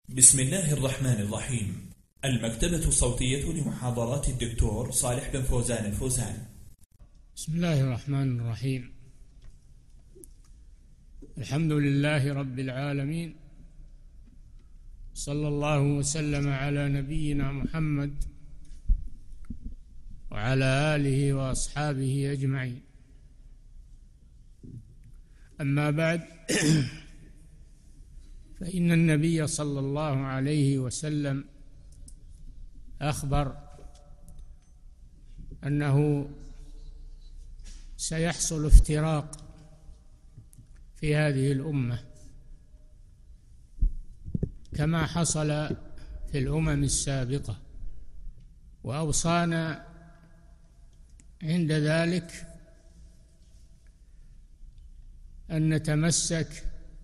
بسم الله الرحمن الرحيم. المكتبة الصوتية لمحاضرات الدكتور صالح بن فوزان الفوزان. بسم الله الرحمن الرحيم. الحمد لله رب العالمين، صلى الله وسلم على نبينا محمد وعلى آله وأصحابه أجمعين. أما بعد، فإن النبي صلى الله عليه وسلم أخبر أنه سيحصل افتراق في هذه الأمة كما حصل في الأمم السابقة، وأوصانا عند ذلك أن نتمسك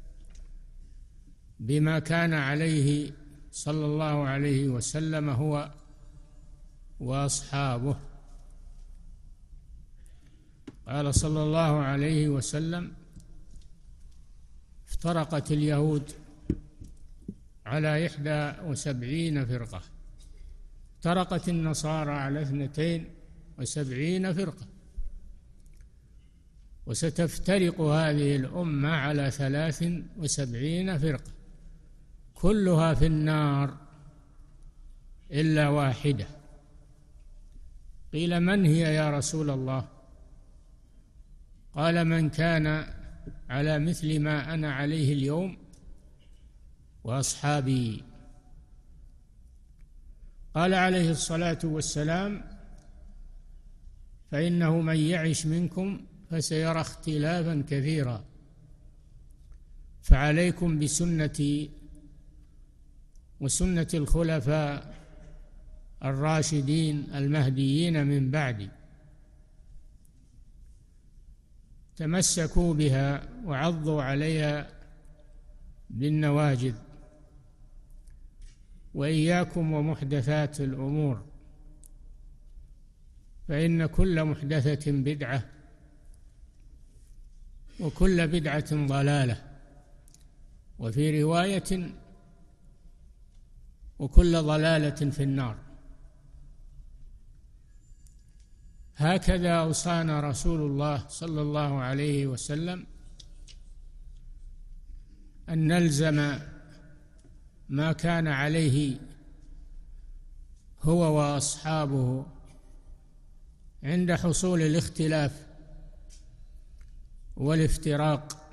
بما كان عليه صلى الله عليه وسلم هو وأصحابه. قال صلى الله عليه وسلم: افترقت اليهود على 71 فرقة، افترقت النصارى على 72 فرقة، وستفترق هذه الأمة على 73 فرقة، كلها في النار إلا واحدة. قيل: من هي يا رسول الله؟ قال: من كان على مثل ما أنا عليه اليوم وأصحابي. قال عليه الصلاة والسلام: فإنه من يعش منكم فسيرى اختلافا كثيرا، فعليكم بسنتي وسنة الخلفاء الراشدين المهديين من بعدي، تمسكوا بها وعضوا عليها بالنواجذ، وإياكم ومحدثات الأمور، فإن كل محدثة بدعة وكل بدعة ضلالة، وفي رواية: وكل ضلالة في النار. هكذا أوصانا رسول الله صلى الله عليه وسلم أن نلزم ما كان عليه هو وأصحابه عند حصول الاختلاف والافتراق،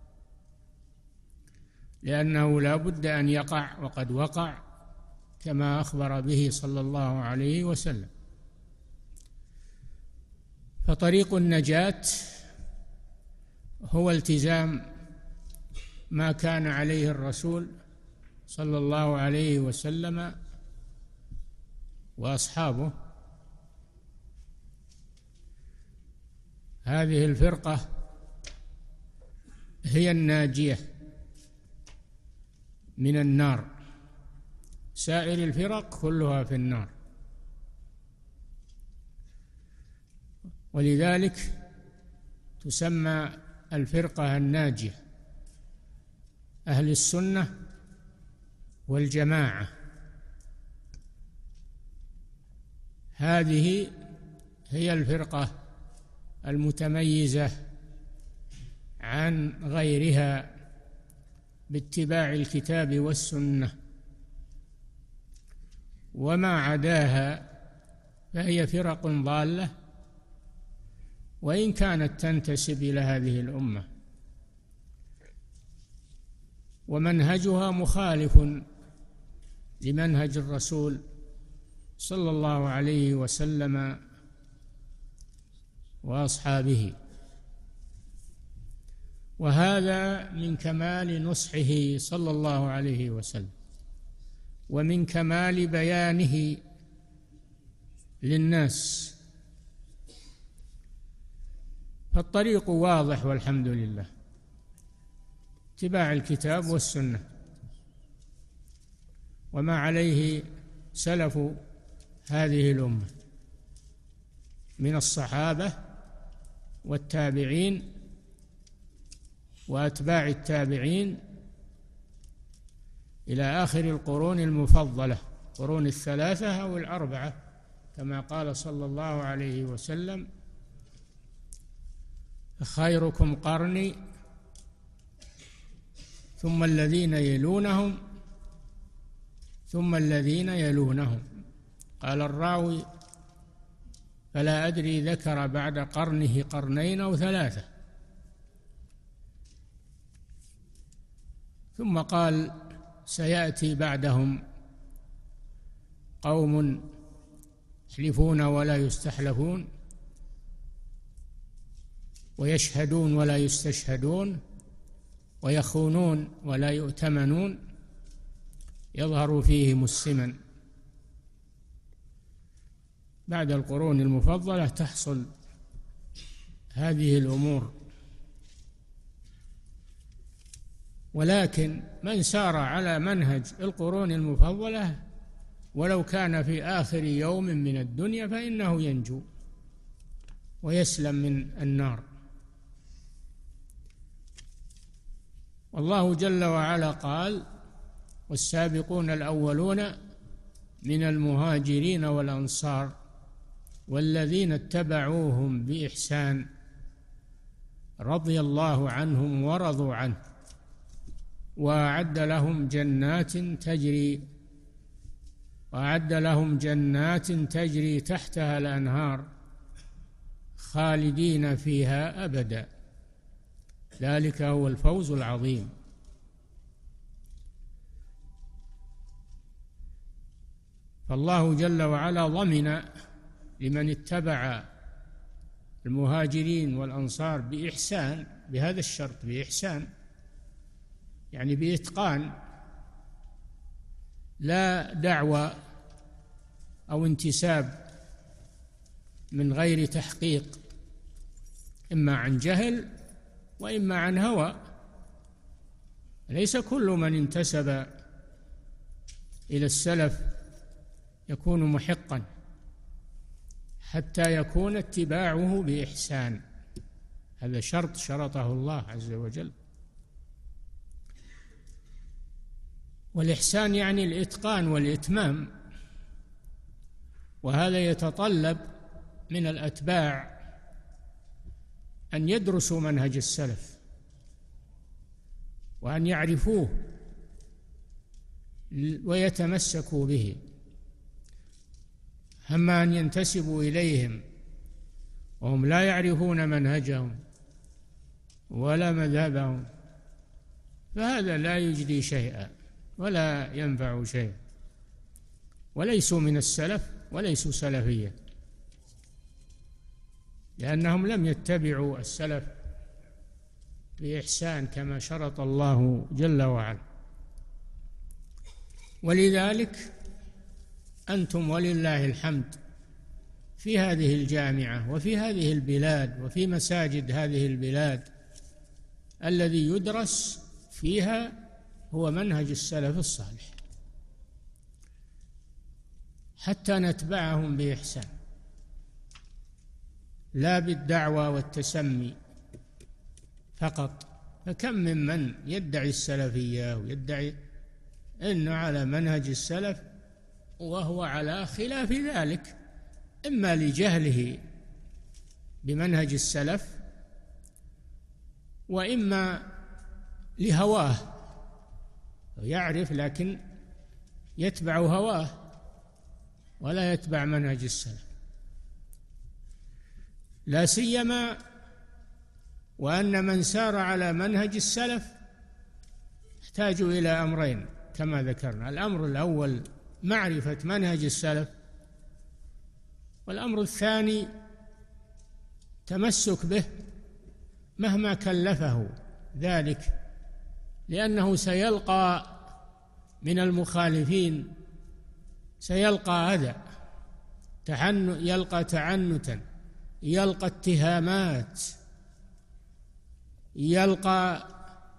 لأنه لا بد أن يقع، وقد وقع كما أخبر به صلى الله عليه وسلم. فطريق النجاة هو التزام ما كان عليه الرسول صلى الله عليه وسلم وأصحابه. هذه الفرقة هي الناجية من النار، سائر الفرق كلها في النار. ولذلك تسمى الفرقة الناجية أهل السنة والجماعة. هذه هي الفرقة المتميزة عن غيرها باتباع الكتاب والسنة، وما عداها فهي فرق ضالة، وإن كانت تنتسب إلى هذه الأمة، ومنهجها مخالف لمنهج الرسول صلى الله عليه وسلم وأصحابه. وهذا من كمال نصحه صلى الله عليه وسلم، ومن كمال بيانه للناس. فالطريق واضح والحمد لله، اتباع الكتاب والسنة وما عليه سلف هذه الأمة من الصحابة والتابعين وأتباع التابعين إلى آخر القرون المفضلة، قرون الثلاثة أو الأربعة، كما قال صلى الله عليه وسلم: خيركم قرني ثم الذين يلونهم ثم الذين يلونهم. قال الراوي: فلا أدري ذكر بعد قرنه قرنين أو ثلاثة. ثم قال: سيأتي بعدهم قوم يحلفون ولا يستحلفون، ويشهدون ولا يستشهدون، ويخونون ولا يؤتمنون، يظهر فيهم السمن. بعد القرون المفضلة تحصل هذه الأمور. ولكن من سار على منهج القرون المفضلة ولو كان في آخر يوم من الدنيا فإنه ينجو ويسلم من النار. والله جل وعلا قال: والسابقون الأولون من المهاجرين والأنصار والذين اتبعوهم بإحسان رضي الله عنهم ورضوا عنه وأعد لهم جنات تجري تحتها الأنهار خالدين فيها أبدا، ذلك هو الفوز العظيم. فالله جل وعلا ضمن لمن اتبع المهاجرين والأنصار بإحسان، بهذا الشرط، بإحسان يعني بإتقان، لا دعوة أو انتساب من غير تحقيق، إما عن جهل وإما عن هوى. ليس كل من انتسب إلى السلف يكون محقا، حتى يكون اتباعه بإحسان، هذا شرط شرطه الله عز وجل. والإحسان يعني الإتقان والإتمام، وهذا يتطلب من الأتباع أن يدرسوا منهج السلف وأن يعرفوه ويتمسكوا به. أما أن ينتسبوا إليهم وهم لا يعرفون منهجهم ولا مذهبهم فهذا لا يجدي شيئا ولا ينفع شيئا، وليسوا من السلف وليسوا سلفيا، لأنهم لم يتبعوا السلف بإحسان كما شرط الله جل وعلا. ولذلك أنتم ولله الحمد في هذه الجامعة وفي هذه البلاد وفي مساجد هذه البلاد الذي يدرس فيها هو منهج السلف الصالح، حتى نتبعهم بإحسان، لا بالدعوة والتسمي فقط. فكم من يدعي السلفية ويدعي أنه على منهج السلف وهو على خلاف ذلك، إما لجهله بمنهج السلف وإما لهواه، يعرف لكن يتبع هواه ولا يتبع منهج السلف، لا سيما وأن من سار على منهج السلف يحتاج إلى أمرين كما ذكرنا: الأمر الأول معرفة منهج السلف، والأمر الثاني تمسك به مهما كلفه ذلك، لأنه سيلقى من المخالفين، سيلقى أذى، يلقى تعنتا، يلقى اتهامات، يلقى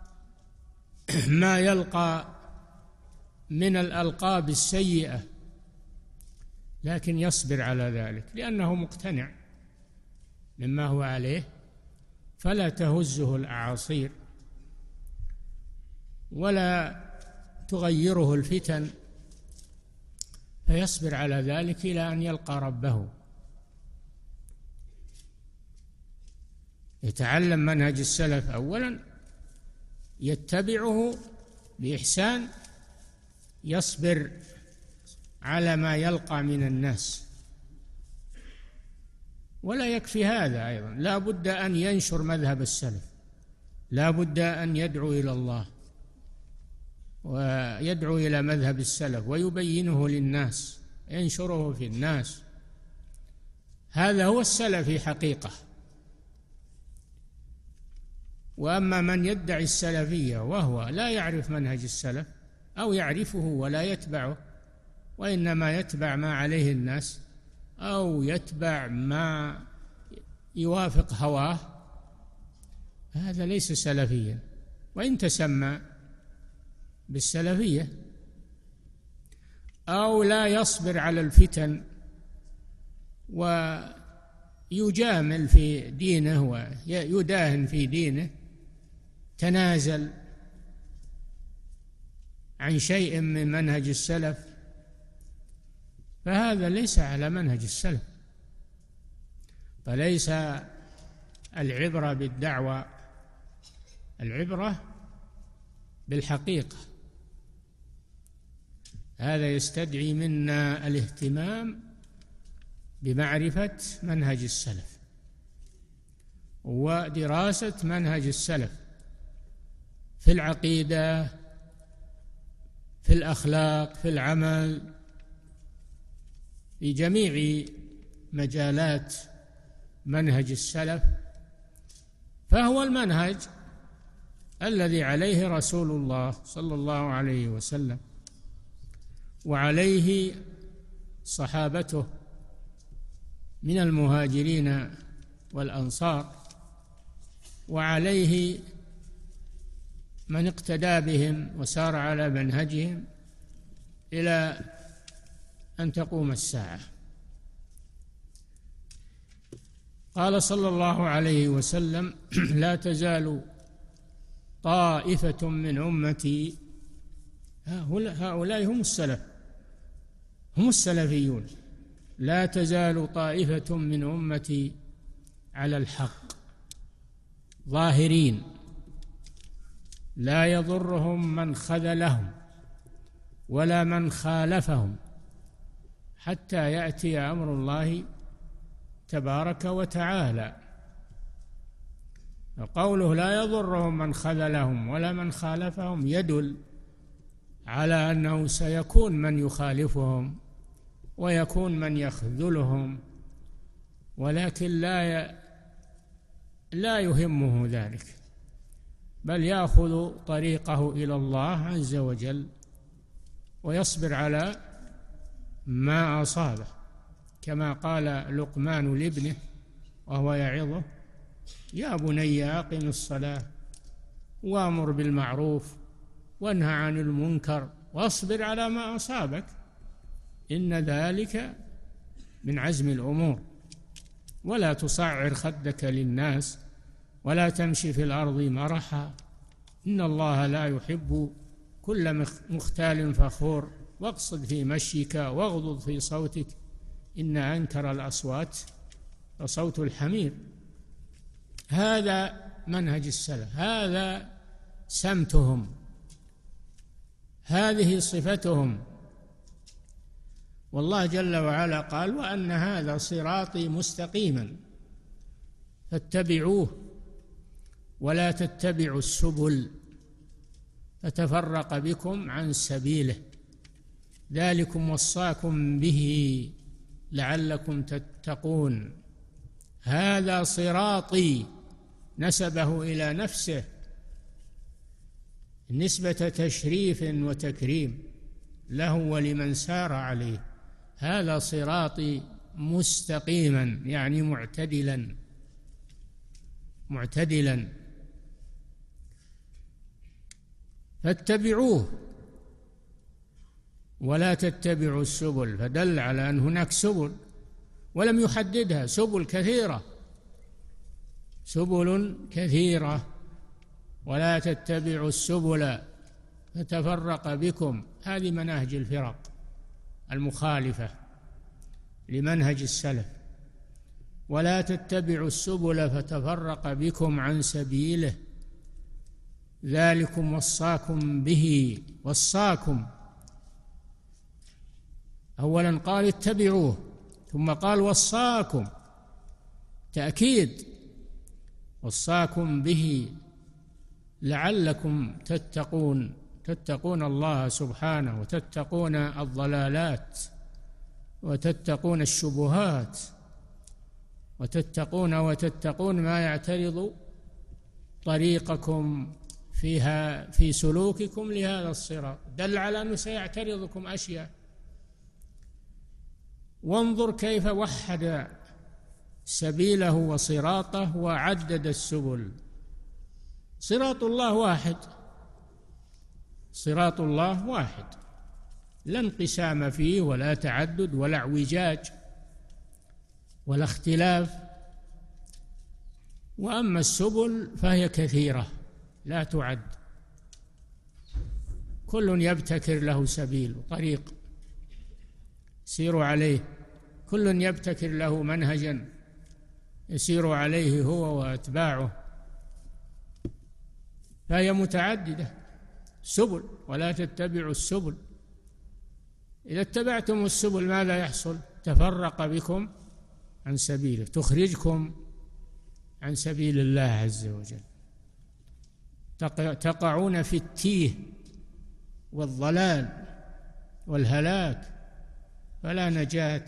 ما يلقى من الألقاب السيئة، لكن يصبر على ذلك لأنه مقتنع مما هو عليه، فلا تهزه الأعاصير ولا تغيره الفتن، فيصبر على ذلك إلى أن يلقى ربه. يتعلم منهج السلف أولا، يتبعه بإحسان، يصبر على ما يلقى من الناس. ولا يكفي هذا، أيضا لا بد أن ينشر مذهب السلف، لا بد أن يدعو إلى الله ويدعو إلى مذهب السلف ويبينه للناس، ينشره في الناس. هذا هو السلفي حقيقة. وأما من يدعي السلفية وهو لا يعرف منهج السلف أو يعرفه ولا يتبعه، وإنما يتبع ما عليه الناس أو يتبع ما يوافق هواه، هذا ليس سلفيا وإن تسمى بالسلفية. أو لا يصبر على الفتن ويجامل في دينه ويداهن في دينه، تنازل عن شيء من منهج السلف، فهذا ليس على منهج السلف. فليس العبرة بالدعوة، العبرة بالحقيقة. هذا يستدعي منا الاهتمام بمعرفة منهج السلف ودراسة منهج السلف في العقيدة، في الأخلاق، في العمل، في جميع مجالات منهج السلف. فهو المنهج الذي عليه رسول الله صلى الله عليه وسلم وعليه صحابته من المهاجرين والأنصار، وعليه من اقتدى بهم وسار على منهجهم إلى أن تقوم الساعة. قال صلى الله عليه وسلم: لا تزال طائفة من أمتي، هؤلاء هم السلف، هم السلفيون، لا تزال طائفة من أمتي على الحق ظاهرين لا يضرهم من خذلهم ولا من خالفهم حتى يأتي أمر الله تبارك وتعالى. قوله لا يضرهم من خذلهم ولا من خالفهم يدل على أنه سيكون من يخالفهم ويكون من يخذلهم، ولكن لا يهمه ذلك، بل يأخذ طريقه إلى الله عز وجل ويصبر على ما أصابه، كما قال لقمان لابنه وهو يعظه: يا بني أقم الصلاة وأمر بالمعروف وانهى عن المنكر واصبر على ما أصابك إن ذلك من عزم الأمور، ولا تصعر خدك للناس ولا تمشي في الأرض مرحا إن الله لا يحب كل مختال فخور واقصد في مشيك واغضض في صوتك إن أنكر الأصوات لصوت الحمير. هذا منهج السلف، هذا سمتهم، هذه صفتهم. والله جل وعلا قال: وأن هذا صراطي مستقيما فاتبعوه ولا تتبعوا السبل فتفرق بكم عن سبيله ذلكم وصاكم به لعلكم تتقون. هذا صراطي، نسبه إلى نفسه نسبة تشريف وتكريم له ولمن سار عليه. هذا صراطي مستقيما يعني معتدلا فاتبعوه ولا تتبعوا السبل، فدل على أن هناك سبل ولم يحددها، سبل كثيرة ولا تتبعوا السبل فتفرق بكم. هذه مناهج الفرق المخالفة لمنهج السلف. ولا تتبعوا السبل فتفرق بكم عن سبيله ذلكم وصاكم به. وصاكم، أولا قال اتبعوه، ثم قال وصاكم، تأكيد، وصاكم به لعلكم تتقون الله سبحانه، وتتقون الضلالات، وتتقون الشبهات، وتتقون ما يعترض طريقكم فيها في سلوككم لهذا الصراط. دل على أنه سيعترضكم أشياء. وانظر كيف وحد سبيله وصراطه وعدد السبل. صراط الله واحد، صراط الله واحد، لا انقسام فيه ولا تعدد ولا اعوجاج ولا اختلاف. وأما السبل فهي كثيرة لا تعد، كل يبتكر له سبيل وطريق يسير عليه، كل يبتكر له منهجا يسير عليه هو وأتباعه، فهي متعددة سبل. ولا تتبعوا السبل، إذا اتبعتم السبل ماذا يحصل؟ تفرق بكم عن سبيله، تخرجكم عن سبيل الله عز وجل، تقعون في التيه والضلال والهلاك، فلا نجاة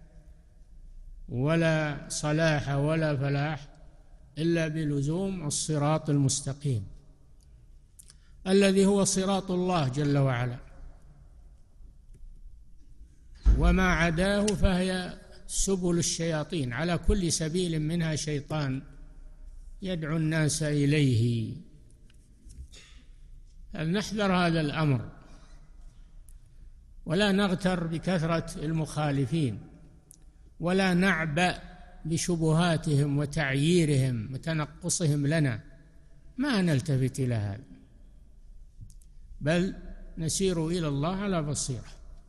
ولا صلاح ولا فلاح إلا بلزوم الصراط المستقيم الذي هو صراط الله جل وعلا. وما عداه فهي سبل الشياطين، على كل سبيل منها شيطان يدعو الناس إليه. نحذر هذا الأمر ولا نغتر بكثرة المخالفين، ولا نعبأ بشبهاتهم وتعييرهم وتنقصهم لنا، ما نلتفت إلى هذا، بل نسير إلى الله على بصيرة.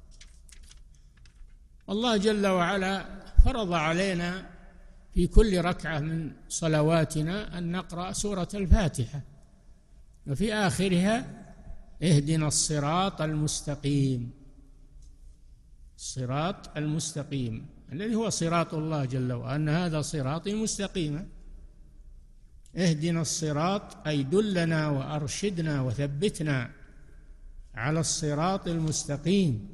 الله جل وعلا فرض علينا في كل ركعة من صلواتنا أن نقرأ سورة الفاتحة، وفي آخرها اهدنا الصراط المستقيم، الصراط المستقيم الذي هو صراط الله جل وعلا، أن هذا صراطي مستقيما. اهدنا الصراط أي دلنا وأرشدنا وثبتنا على الصراط المستقيم،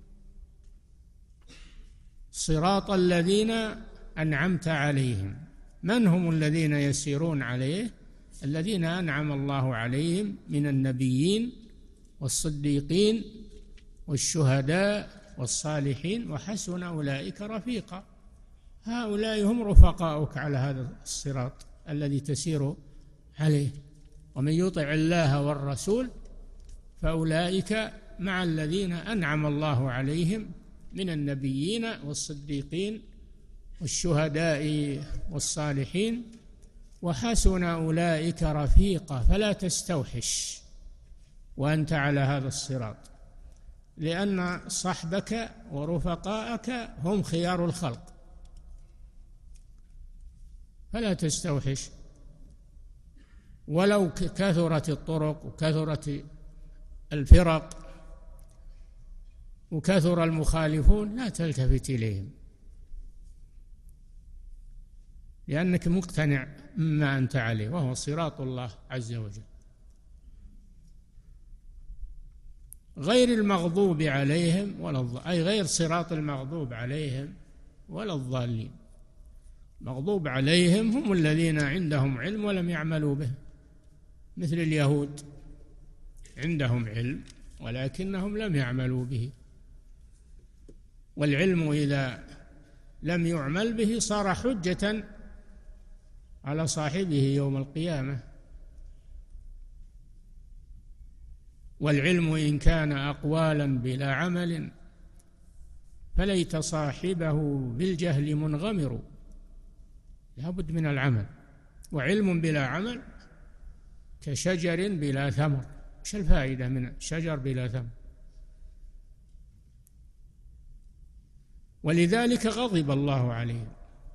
صراط الذين أنعمت عليهم. من هم الذين يسيرون عليه؟ الذين أنعم الله عليهم من النبيين والصديقين والشهداء والصالحين وحسن أولئك رفيقا. هؤلاء هم رفقاؤك على هذا الصراط الذي تسير عليه. ومن يطع الله والرسول فأولئك مع الذين أنعم الله عليهم من النبيين والصديقين والشهداء والصالحين وحسن أولئك رفيقا. فلا تستوحش وأنت على هذا الصراط، لأن صحبك ورفقاءك هم خيار الخلق، فلا تستوحش. ولو كثرت الطرق وكثرت الفرق وكثر المخالفون لا تلتفت إليهم، لأنك مقتنع مما أنت عليه وهو صراط الله عز وجل، غير المغضوب عليهم ولا أي غير صراط المغضوب عليهم ولا الضالين. مغضوب عليهم هم الذين عندهم علم ولم يعملوا به، مثل اليهود عندهم علم ولكنهم لم يعملوا به، والعلم إذا لم يعمل به صار حجة على صاحبه يوم القيامة. والعلم إن كان أقوالا بلا عمل فليت صاحبه بالجهل منغمر. لا بد من العمل، وعلم بلا عمل كشجر بلا ثمر. وش الفائدة من شجر بلا ثمر؟ ولذلك غضب الله عليهم،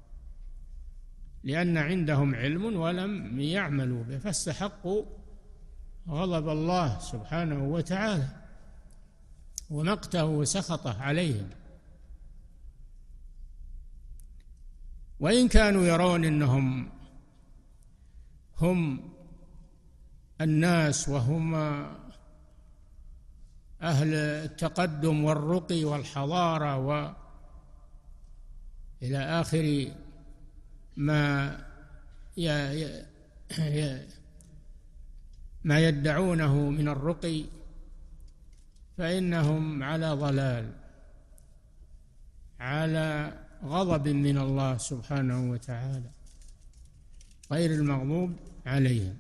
لأن عندهم علم ولم يعملوا به، فاستحقوا غضب الله سبحانه وتعالى ومقته وسخطه عليهم. وإن كانوا يرون أنهم هم الناس وهم أهل التقدم والرقي والحضارة إلى آخر ما يدعونه من الرقي، فإنهم على ضلال، على غضب من الله سبحانه وتعالى، غير المغضوب عليهم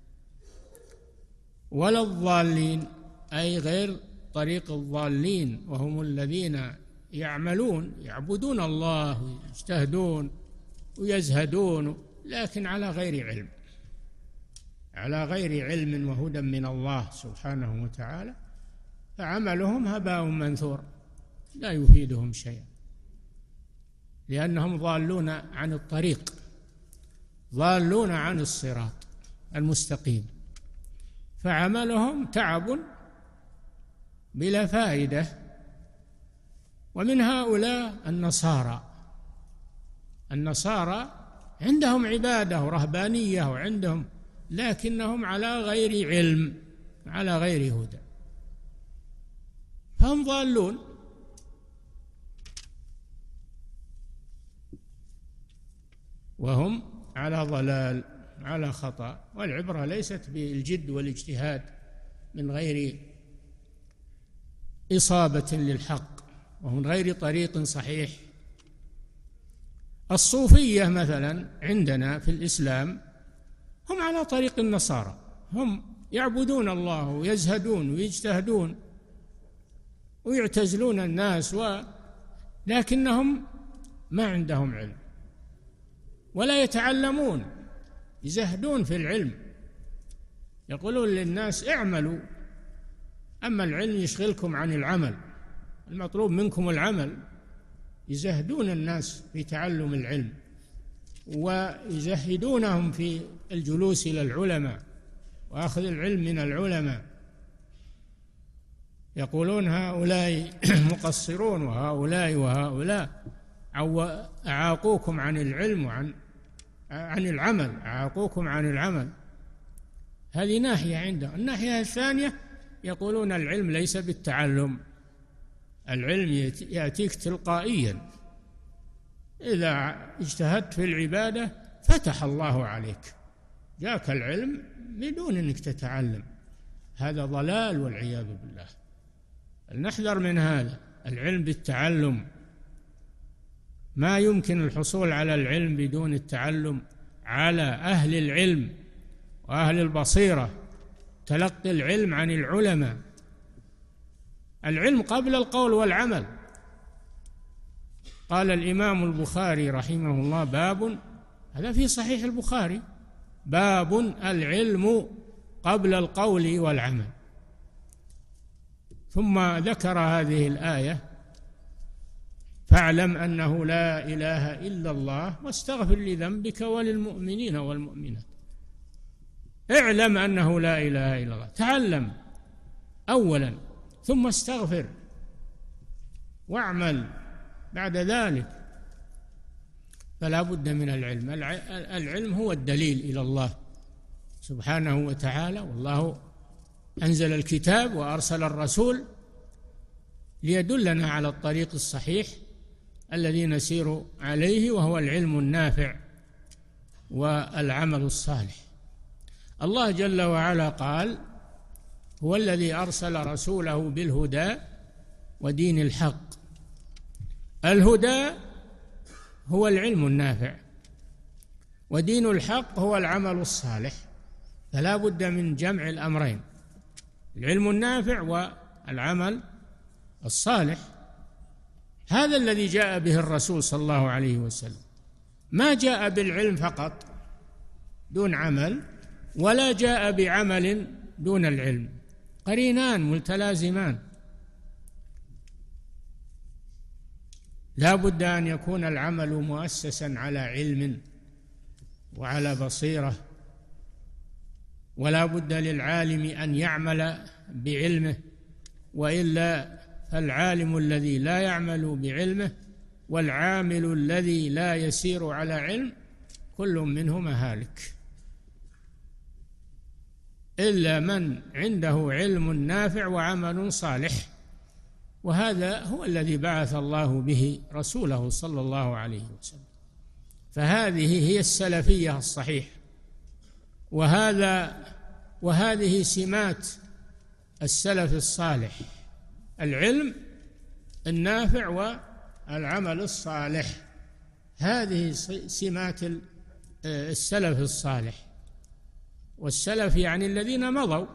ولا الضالين، أي غير طريق الضالين، وهم الذين يعبدون الله ويجتهدون ويزهدون، لكن على غير علم، على غير علم وهدى من الله سبحانه وتعالى، فعملهم هباء منثور لا يفيدهم شيئا، لأنهم ضالون عن الطريق، ضالون عن الصراط المستقيم، فعملهم تعب بلا فائدة. ومن هؤلاء النصارى عندهم عبادة ورهبانية وعندهم، لكنهم على غير علم، على غير هدى، فهم ضالون. وهم على ضلال، على خطأ. والعبرة ليست بالجد والاجتهاد من غير إصابة للحق ومن غير طريق صحيح. الصوفية مثلا عندنا في الإسلام هم على طريق النصارى، هم يعبدون الله ويزهدون ويجتهدون ويعتزلون الناس، لكنهم ما عندهم علم ولا يتعلمون، يزهدون في العلم، يقولون للناس اعملوا، أما العلم يشغلكم عن العمل، المطلوب منكم العمل. يزهدون الناس في تعلم العلم ويزهدونهم في الجلوس إلى العلماء وأخذ العلم من العلماء، يقولون هؤلاء مقصرون وهؤلاء أعاقوكم عن العلم وعن العمل، أعاقوكم عن العمل. هذه ناحية عندهم. الناحية الثانية يقولون العلم ليس بالتعلم، العلم يأتيك تلقائيا، إذا اجتهدت في العبادة فتح الله عليك، جاك العلم بدون أنك تتعلم. هذا ضلال والعياذ بالله. نحذر من هذا. العلم بالتعلم، ما يمكن الحصول على العلم بدون التعلم. على أهل العلم وأهل البصيرة تلقي العلم عن العلماء. العلم قبل القول والعمل. قال الإمام البخاري رحمه الله باب، هذا في صحيح البخاري، باب العلم قبل القول والعمل، ثم ذكر هذه الآية: فاعلم أنه لا إله إلا الله واستغفر لذنبك وللمؤمنين والمؤمنات. اعلم أنه لا إله إلا الله، تعلم أولا ثم استغفر واعمل بعد ذلك. فلا بد من العلم. العلم هو الدليل إلى الله سبحانه وتعالى، والله أنزل الكتاب وأرسل الرسول ليدلنا على الطريق الصحيح الذي نسير عليه، وهو العلم النافع والعمل الصالح. الله جل وعلا قال: هو الذي أرسل رسوله بالهدى ودين الحق. الهدى هو العلم النافع، ودين الحق هو العمل الصالح، فلا بد من جمع الأمرين، العلم النافع والعمل الصالح. هذا الذي جاء به الرسول صلى الله عليه وسلم، ما جاء بالعلم فقط دون عمل، ولا جاء بعمل دون العلم، قرينان متلازمان. لا بد أن يكون العمل مؤسسا على علم وعلى بصيرة، ولا بد للعالم أن يعمل بعلمه، وإلا فالعالم الذي لا يعمل بعلمه والعامل الذي لا يسير على علم كل منهما هالك، إلا من عنده علم نافع وعمل صالح، وهذا هو الذي بعث الله به رسوله صلى الله عليه وسلم. فهذه هي السلفية الصحيحة، وهذه سمات السلف الصالح: العلم النافع والعمل الصالح. هذه سمات السلف الصالح. والسلف يعني الذين مضوا.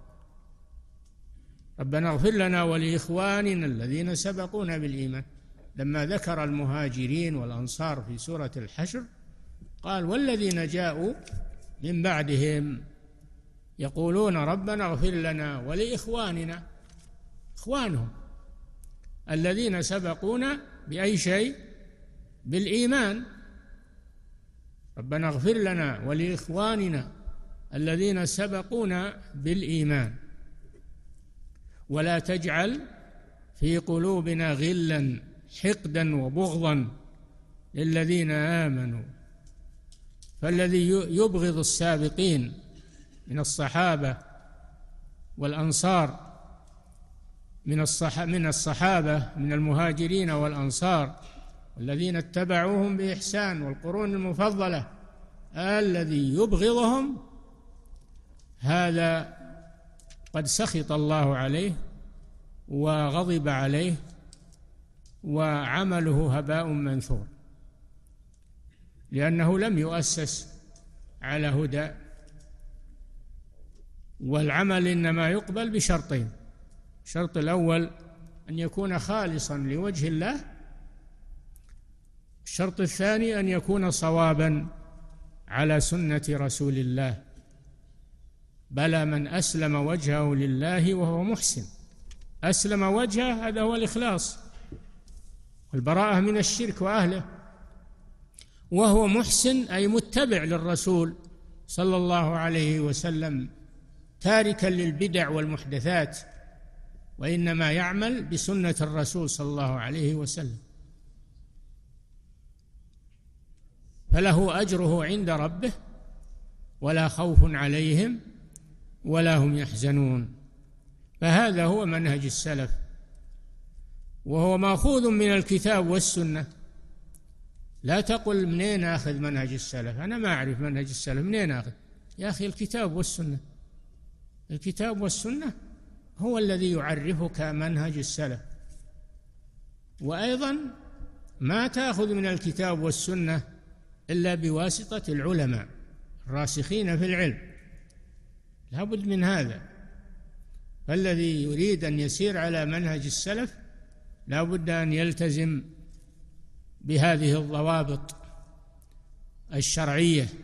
ربنا اغفر لنا ولإخواننا الذين سبقونا بالإيمان. لما ذكر المهاجرين والأنصار في سورة الحشر قال: والذين جاءوا من بعدهم يقولون ربنا اغفر لنا ولإخواننا، إخوانهم الذين سبقونا بأي شيء؟ بالإيمان. ربنا اغفر لنا ولإخواننا الذين سبقونا بالإيمان ولا تجعل في قلوبنا غلا حقدا وبغضا للذين آمنوا. فالذي يبغض السابقين من الصحابة والأنصار، من الصحابة من المهاجرين والأنصار والذين اتبعوهم بإحسان والقرون المفضلة، الذي يبغضهم هذا قد سخط الله عليه وغضب عليه وعمله هباء منثور، لأنه لم يؤسس على هدى. والعمل إنما يقبل بشرطين: الشرط الأول أن يكون خالصا لوجه الله، الشرط الثاني أن يكون صوابا على سنة رسول الله. بلى من أسلم وجهه لله وهو محسن. أسلم وجهه هذا هو الإخلاص والبراءة من الشرك وأهله، وهو محسن أي متبع للرسول صلى الله عليه وسلم، تاركا للبدع والمحدثات، وإنما يعمل بسنة الرسول صلى الله عليه وسلم، فله أجره عند ربه ولا خوف عليهم ولا هم يحزنون. فهذا هو منهج السلف، وهو مأخوذ من الكتاب والسنة. لا تقل منين أخذ منهج السلف، أنا ما أعرف منهج السلف منين أخذ. يا أخي الكتاب والسنة، الكتاب والسنة هو الذي يعرفك منهج السلف. وأيضا ما تأخذ من الكتاب والسنة إلا بواسطة العلماء الراسخين في العلم، لا بد من هذا. فالذي يريد أن يسير على منهج السلف لا بد أن يلتزم بهذه الضوابط الشرعية،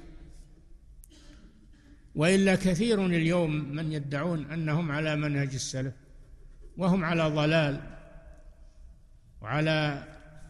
وإلا كثير اليوم من يدعون أنهم على منهج السلف وهم على ضلال وعلى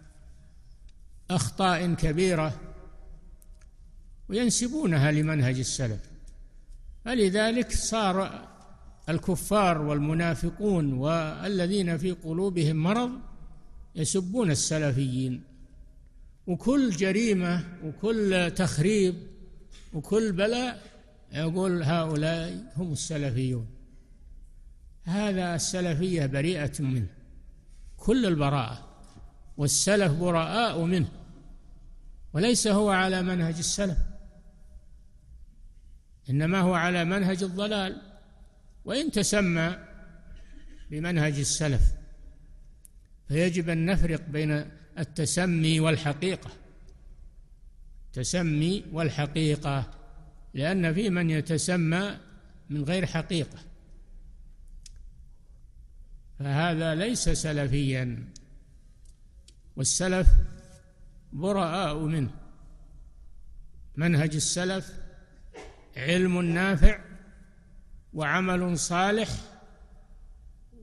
أخطاء كبيرة وينسبونها لمنهج السلف. فلذلك صار الكفار والمنافقون والذين في قلوبهم مرض يسبون السلفيين، وكل جريمة وكل تخريب وكل بلاء يقول هؤلاء هم السلفيون. هذا السلفية بريئة منه كل البراءة، والسلف براء منه، وليس هو على منهج السلف، إنما هو على منهج الضلال، وإن تسمى بمنهج السلف. فيجب أن نفرق بين التسمي والحقيقة، التسمي والحقيقة، لأن في من يتسمى من غير حقيقة، فهذا ليس سلفيا، والسلف براء منه. منهج السلف علم نافع وعمل صالح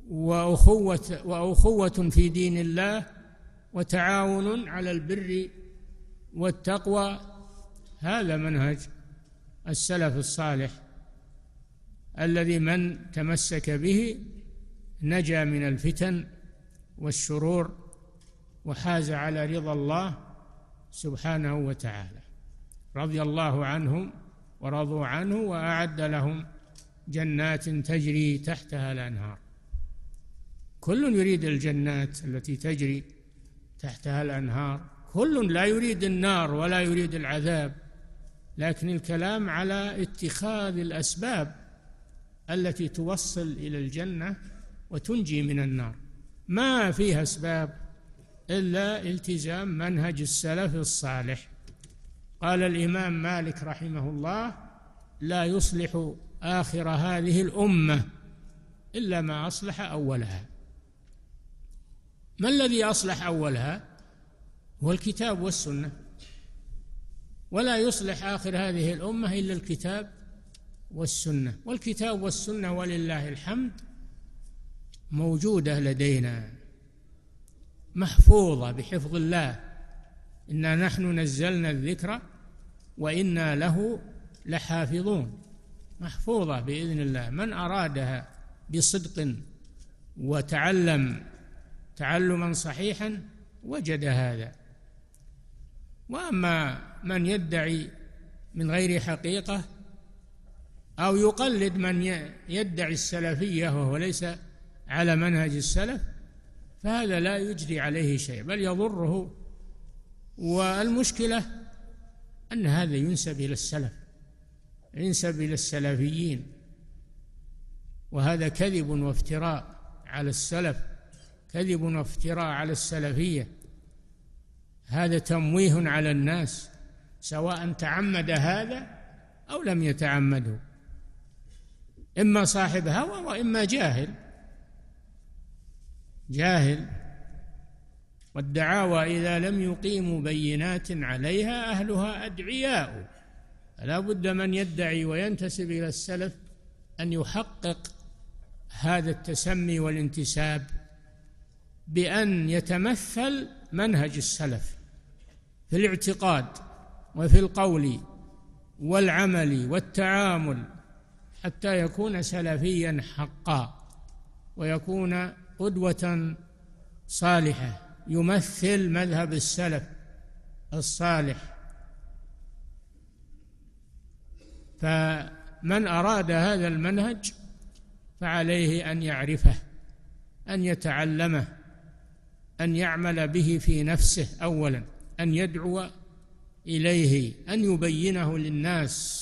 وأخوة في دين الله، وتعاون على البر والتقوى. هذا منهج السلف الصالح الذي من تمسك به نجا من الفتن والشرور وحاز على رضا الله سبحانه وتعالى. رضي الله عنهم ورضوا عنه وأعد لهم جنات تجري تحتها الأنهار. كل يريد الجنات التي تجري تحتها الأنهار، كل لا يريد النار ولا يريد العذاب، لكن الكلام على اتخاذ الأسباب التي توصل إلى الجنة وتنجي من النار. ما فيها أسباب إلا التزام منهج السلف الصالح. قال الإمام مالك رحمه الله: لا يصلح آخر هذه الأمة إلا ما أصلح أولها. ما الذي أصلح أولها؟ هو الكتاب والسنة. ولا يصلح آخر هذه الأمة إلا الكتاب والسنة. والكتاب والسنة ولله الحمد موجودة لدينا، محفوظة بحفظ الله. إنا نحن نزلنا الذكر وإنا له لحافظون. محفوظة بإذن الله. من أرادها بصدق وتعلم تعلما صحيحا وجد هذا. وأما من يدعي من غير حقيقة أو يقلد من يدعي السلفية وهو ليس على منهج السلف، فهذا لا يجري عليه شيء بل يضره. والمشكلة أن هذا ينسب إلى السلف، ينسب إلى السلفيين، وهذا كذب وافتراء على السلف، كذب وافتراء على السلفية. هذا تمويه على الناس سواء تعمد هذا أو لم يتعمده، إما صاحب هوى وإما جاهل. والدعاوى إذا لم يقيموا بينات عليها أهلها أدعياء. فلا بد من يدعي وينتسب إلى السلف أن يحقق هذا التسمي والانتساب بأن يتمثل منهج السلف في الاعتقاد وفي القول والعمل والتعامل، حتى يكون سلفيا حقا ويكون قدوة صالحة يمثل مذهب السلف الصالح. فمن أراد هذا المنهج فعليه أن يعرفه، أن يتعلمه، أن يعمل به في نفسه أولا، أن يدعو إليه، أن يبينه للناس.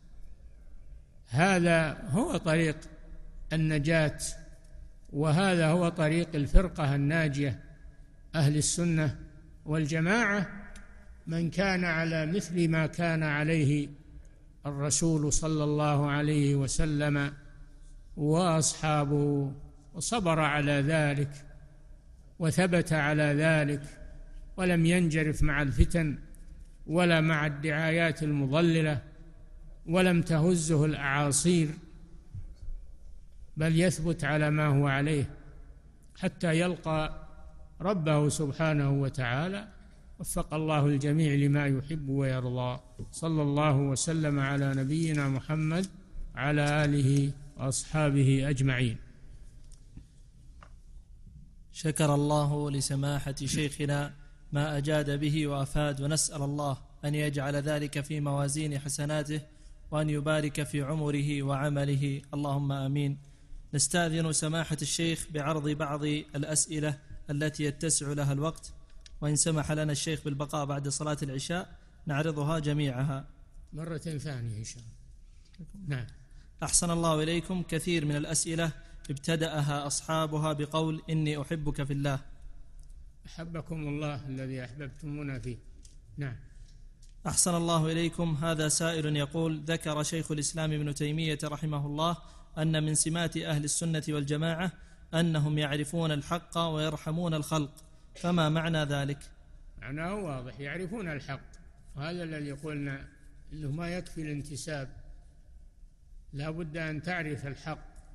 هذا هو طريق النجاة، وهذا هو طريق الفرقة الناجية أهل السنة والجماعة، من كان على مثل ما كان عليه الرسول صلى الله عليه وسلم وأصحابه، وصبر على ذلك وثبت على ذلك، ولم ينجرف مع الفتن ولا مع الدعايات المضللة، ولم تهزه الأعاصير، بل يثبت على ما هو عليه حتى يلقى ربه سبحانه وتعالى. وفق الله الجميع لما يحب ويرضى. صلى الله وسلم على نبينا محمد على آله وأصحابه أجمعين. شكر الله لسماحة شيخنا ما أجاد به وأفاد، ونسأل الله أن يجعل ذلك في موازين حسناته وأن يبارك في عمره وعمله، اللهم آمين. نستأذن سماحة الشيخ بعرض بعض الأسئلة التي يتسع لها الوقت، وإن سمح لنا الشيخ بالبقاء بعد صلاة العشاء نعرضها جميعها مرة ثانية إن شاء الله. نعم. أحسن الله إليكم. كثير من الأسئلة ابتدأها أصحابها بقول إني أحبك في الله. أحبكم الله الذي أحببتمونا فيه. نعم. أحسن الله إليكم. هذا سائل يقول: ذكر شيخ الإسلام ابن تيمية رحمه الله أن من سمات أهل السنة والجماعة أنهم يعرفون الحق ويرحمون الخلق، فما معنى ذلك؟ معناه واضح، يعرفون الحق، وهذا الذي قلنا إنه ما يكفي الانتساب، لا بد أن تعرف الحق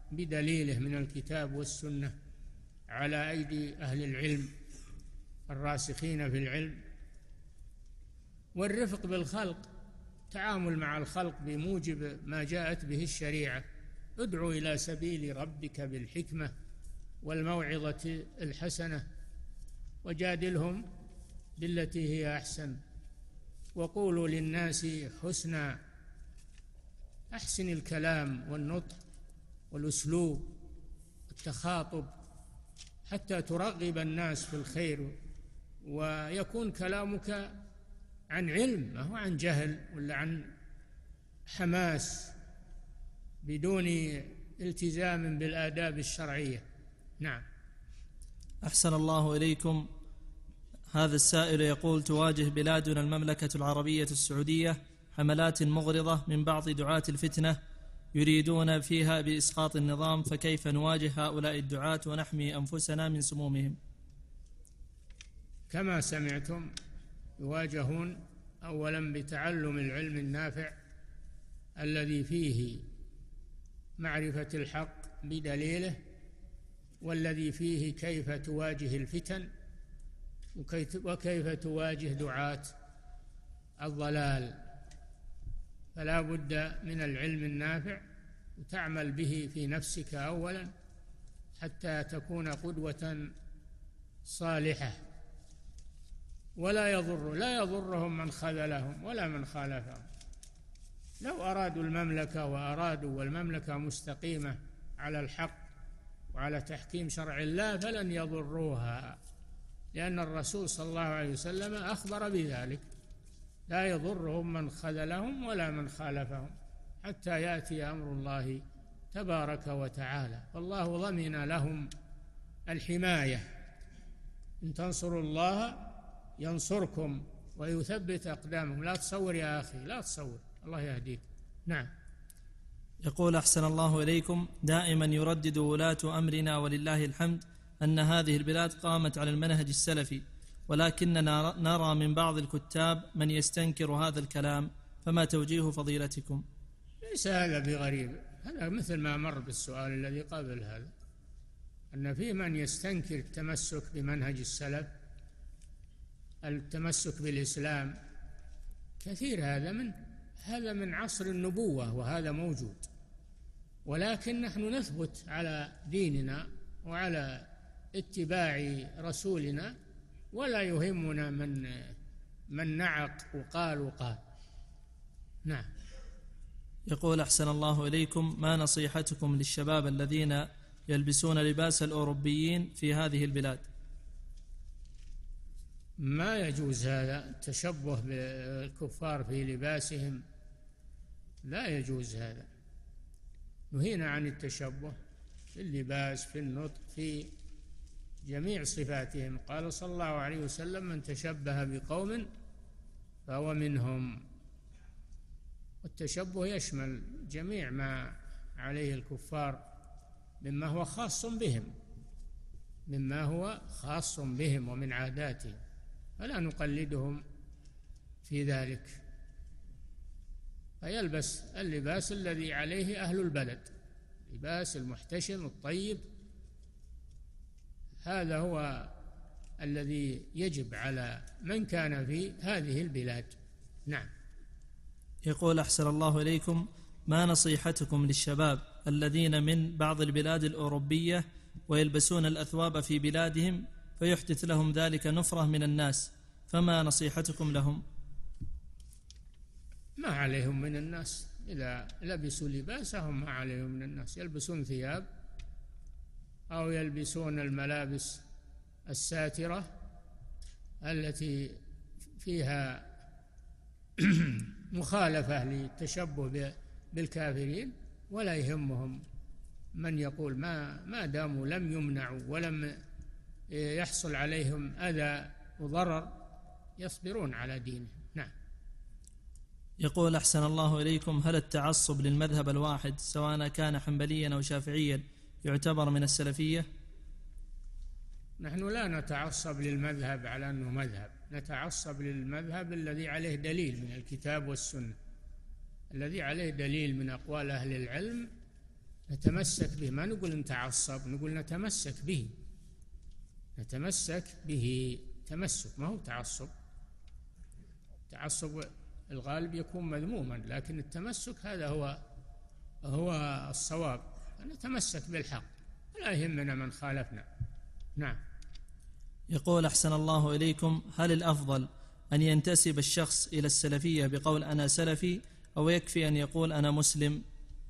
بدليله من الكتاب والسنة على أيدي أهل العلم الراسخين في العلم. والرفق بالخلق، تعامل مع الخلق بموجب ما جاءت به الشريعة. ادعو إلى سبيل ربك بالحكمة والموعظة الحسنة وجادلهم بالتي هي أحسن وقولوا للناس حسنا. أحسن الكلام والنطق والأسلوب والتخاطب حتى ترغب الناس في الخير، ويكون كلامك عن علم ما هو عن جهل ولا عن حماس بدون التزام بالآداب الشرعية. نعم. أحسن الله إليكم. هذا السائل يقول: تواجه بلادنا المملكة العربية السعودية حملات مغرضة من بعض دعاة الفتنة يريدون فيها بإسقاط النظام، فكيف نواجه هؤلاء الدعاة ونحمي أنفسنا من سمومهم؟ كما سمعتم يواجهون أولا بتعلم العلم النافع الذي فيه معرفة الحق بدليله، والذي فيه كيف تواجه الفتن وكيف تواجه دعاة الضلال. فلا بد من العلم النافع وتعمل به في نفسك أولا حتى تكون قدوة صالحة. لا يضرهم من خذلهم ولا من خالفهم. لو أرادوا المملكة والمملكة مستقيمة على الحق وعلى تحكيم شرع الله فلن يضروها، لأن الرسول صلى الله عليه وسلم أخبر بذلك: لا يضرهم من خذلهم ولا من خالفهم حتى يأتي أمر الله تبارك وتعالى. فالله ضمن لهم الحماية: إن تنصروا الله ينصركم ويثبت أقدامهم. لا تصور يا أخي، لا تصور، الله يهديك. نعم. يقول: أحسن الله إليكم. دائما يردد ولاة أمرنا ولله الحمد أن هذه البلاد قامت على المنهج السلفي، ولكننا نرى من بعض الكتاب من يستنكر هذا الكلام، فما توجيه فضيلتكم؟ ليس هذا بغريب، هذا مثل ما مر بالسؤال الذي قبل هذا، أن في من يستنكر التمسك بمنهج السلف، التمسك بالإسلام كثير. هذا من عصر النبوة وهذا موجود، ولكن نحن نثبت على ديننا وعلى اتباع رسولنا، ولا يهمنا من نعق وقال. نعم. يقول: أحسن الله إليكم. ما نصيحتكم للشباب الذين يلبسون لباس الأوروبيين في هذه البلاد؟ ما يجوز هذا التشبه بالكفار في لباسهم، لا يجوز هذا. نهينا عن التشبه في اللباس، في النطق، في جميع صفاتهم. قال صلى الله عليه وسلم: من تشبه بقوم فهو منهم. والتشبه يشمل جميع ما عليه الكفار مما هو خاص بهم ومن عاداتهم، فلا نقلدهم في ذلك. فيلبس اللباس الذي عليه أهل البلد، لباس المحتشم الطيب، هذا هو الذي يجب على من كان في هذه البلاد. نعم. يقول: أحسن الله إليكم. ما نصيحتكم للشباب الذين من بعض البلاد الأوروبية ويلبسون الأثواب في بلادهم فيحدث لهم ذلك نفرة من الناس، فما نصيحتكم لهم؟ ما عليهم من الناس، إذا لبسوا لباسهم ما عليهم من الناس. يلبسون ثياب أو يلبسون الملابس الساترة التي فيها مخالفة للتشبه بالكافرين، ولا يهمهم من يقول، ما داموا لم يمنعوا ولم يحصل عليهم أذى وضرر يصبرون على دينهم. نعم. يقول: أحسن الله إليكم. هل التعصب للمذهب الواحد سواء كان حنبليا أو شافعيا يعتبر من السلفية؟ نحن لا نتعصب للمذهب على أنه مذهب، نتعصب للمذهب الذي عليه دليل من الكتاب والسنة، الذي عليه دليل من أقوال أهل العلم نتمسك به، ما نقول نتعصب، نقول نتمسك به، نتمسك به تمسك، ما هو تعصب. تعصب الغالب يكون مذموما، لكن التمسك هذا هو الصواب، نتمسك بالحق ولا يهمنا من خالفنا. نعم. يقول أحسن الله إليكم: هل الأفضل أن ينتسب الشخص إلى السلفية بقول أنا سلفي، أو يكفي أن يقول أنا مسلم؟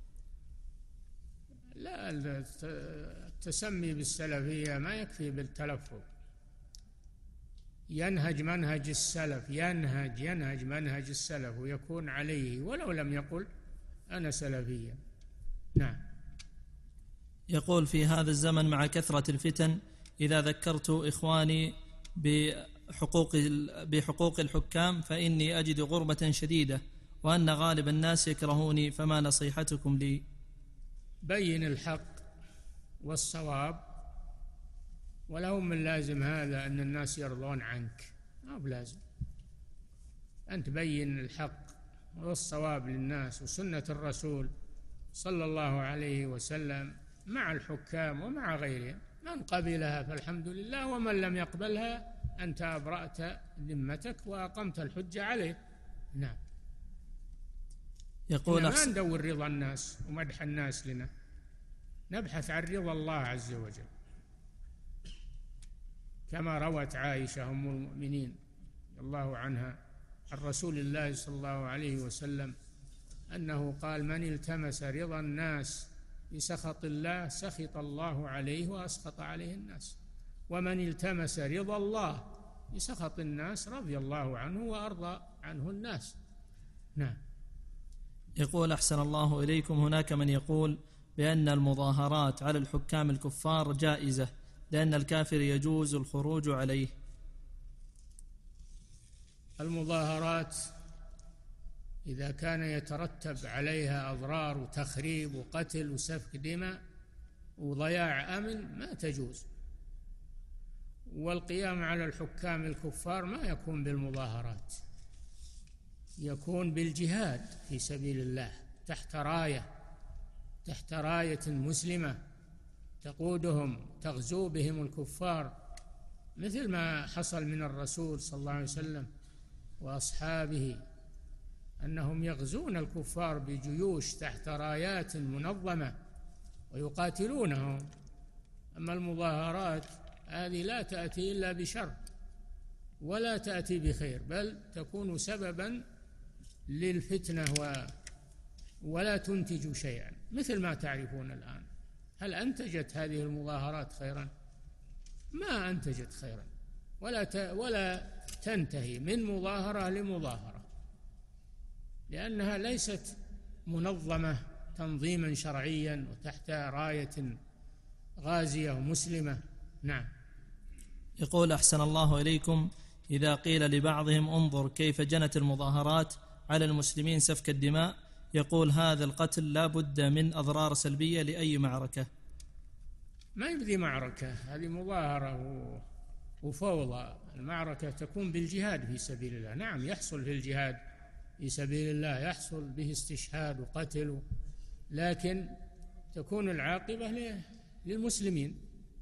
لا، التسمي بالسلفية ما يكفي بالتلفظ. ينهج منهج السلف، ينهج منهج السلف ويكون عليه ولو لم يقل أنا سلفيا. نعم. يقول: في هذا الزمن مع كثرة الفتن، إذا ذكرت إخواني بحقوق الحكام فإني أجد غربة شديدة، وأن غالب الناس يكرهوني، فما نصيحتكم لي؟ بين الحق والصواب، ولو من لازم هذا أن الناس يرضون عنك، ما بلازم. أنت بين الحق والصواب للناس وسنة الرسول صلى الله عليه وسلم مع الحكام ومع غيرهم، من قبلها فالحمد لله، ومن لم يقبلها أنت أبرأت ذمتك وأقمت الحجة عليه. نعم. يقول: ما ندور رضا الناس ومدح الناس لنا، نبحث عن رضا الله عز وجل، كما روت عائشة أم المؤمنين الله عنها عن رسول الله صلى الله عليه وسلم أنه قال: من التمس رضا الناس بسخط الله سخط الله عليه وأسخط عليه الناس، ومن التمس رضا الله بسخط الناس رضي الله عنه وأرضى عنه الناس. نعم. يقول: أحسن الله إليكم، هناك من يقول بأن المظاهرات على الحكام الكفار جائزة لأن الكافر يجوز الخروج عليه. المظاهرات إذا كان يترتب عليها أضرار وتخريب وقتل وسفك دماء وضياع أمن ما تجوز. والقيام على الحكام الكفار ما يكون بالمظاهرات، يكون بالجهاد في سبيل الله تحت راية مسلمة تقودهم تغزو بهم الكفار، مثل ما حصل من الرسول صلى الله عليه وسلم وأصحابه، أنهم يغزون الكفار بجيوش تحت رايات منظمة ويقاتلونهم. أما المظاهرات هذه لا تأتي إلا بشر ولا تأتي بخير، بل تكون سببا للفتنة ولا تنتج شيئا، مثل ما تعرفون الآن. هل أنتجت هذه المظاهرات خيرا؟ ما أنتجت خيرا، ولا تنتهي من مظاهرة لمظاهرة، لأنها ليست منظمة تنظيما شرعيا وتحت راية غازية ومسلمة. نعم. يقول: أحسن الله إليكم، إذا قيل لبعضهم انظر كيف جنت المظاهرات على المسلمين سفك الدماء، يقول هذا القتل لا بد من أضرار سلبية لأي معركة. ما يبدي معركة، هذه مظاهرة وفوضى. المعركة تكون بالجهاد في سبيل الله. نعم، يحصل في الجهاد في سبيل الله يحصل به استشهاد وقتل، لكن تكون العاقبة للمسلمين.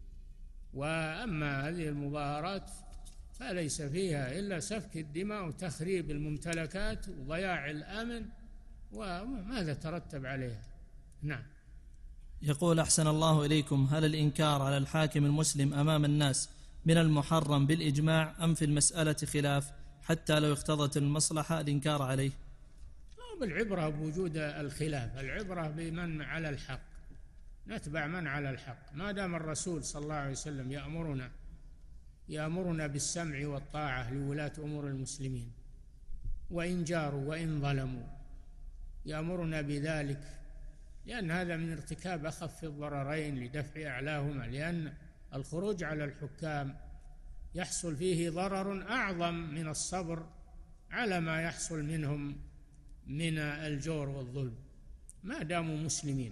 وأما هذه المظاهرات فليس فيها إلا سفك الدماء وتخريب الممتلكات وضياع الأمن، وماذا ترتب عليها. نعم. يقول: أحسن الله إليكم، هل الإنكار على الحاكم المسلم أمام الناس من المحرم بالإجماع، أم في المسألة خلاف حتى لو اقتضت المصلحة الإنكار عليه؟ بالعبرة بوجود الخلاف، العبرة بمن على الحق، نتبع من على الحق. ما دام الرسول صلى الله عليه وسلم يأمرنا بالسمع والطاعة لولاة أمور المسلمين، وإن جاروا وإن ظلموا يأمرنا بذلك، لأن هذا من ارتكاب أخف الضررين لدفع أعلاهما، لأن الخروج على الحكام يحصل فيه ضرر أعظم من الصبر على ما يحصل منهم من الجور والظلم ما داموا مسلمين.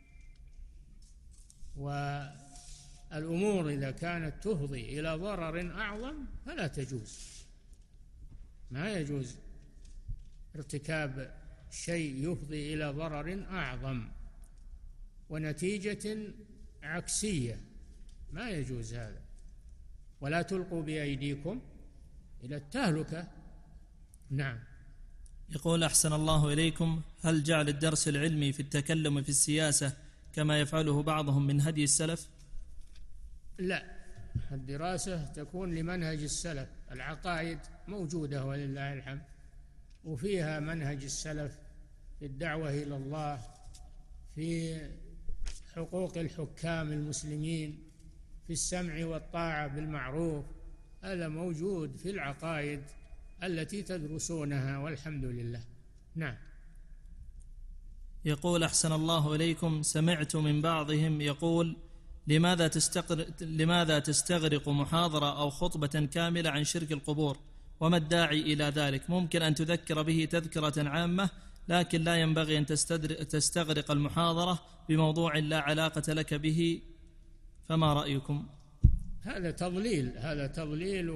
والأمور إذا كانت تفضي إلى ضرر أعظم فلا تجوز، ما يجوز ارتكاب شيء يفضي إلى ضرر أعظم. ونتيجة عكسية، ما يجوز هذا. ولا تلقوا بأيديكم إلى التهلكة. نعم. يقول أحسن الله إليكم: هل جعل الدرس العلمي في التكلم في السياسة كما يفعله بعضهم من هدي السلف؟ لا، الدراسة تكون لمنهج السلف. العقائد موجودة ولله الحمد، وفيها منهج السلف في الدعوة إلى الله، في حقوق الحكام المسلمين، في السمع والطاعة بالمعروف. هذا موجود في العقائد التي تدرسونها والحمد لله. نعم. يقول أحسن الله إليكم: سمعت من بعضهم يقول: لماذا تستغرق محاضرة أو خطبة كاملة عن شرك القبور؟ وما الداعي إلى ذلك؟ ممكن أن تذكر به تذكرة عامة، لكن لا ينبغي أن تستغرق المحاضرة بموضوع لا علاقة لك به، فما رأيكم؟ هذا تضليل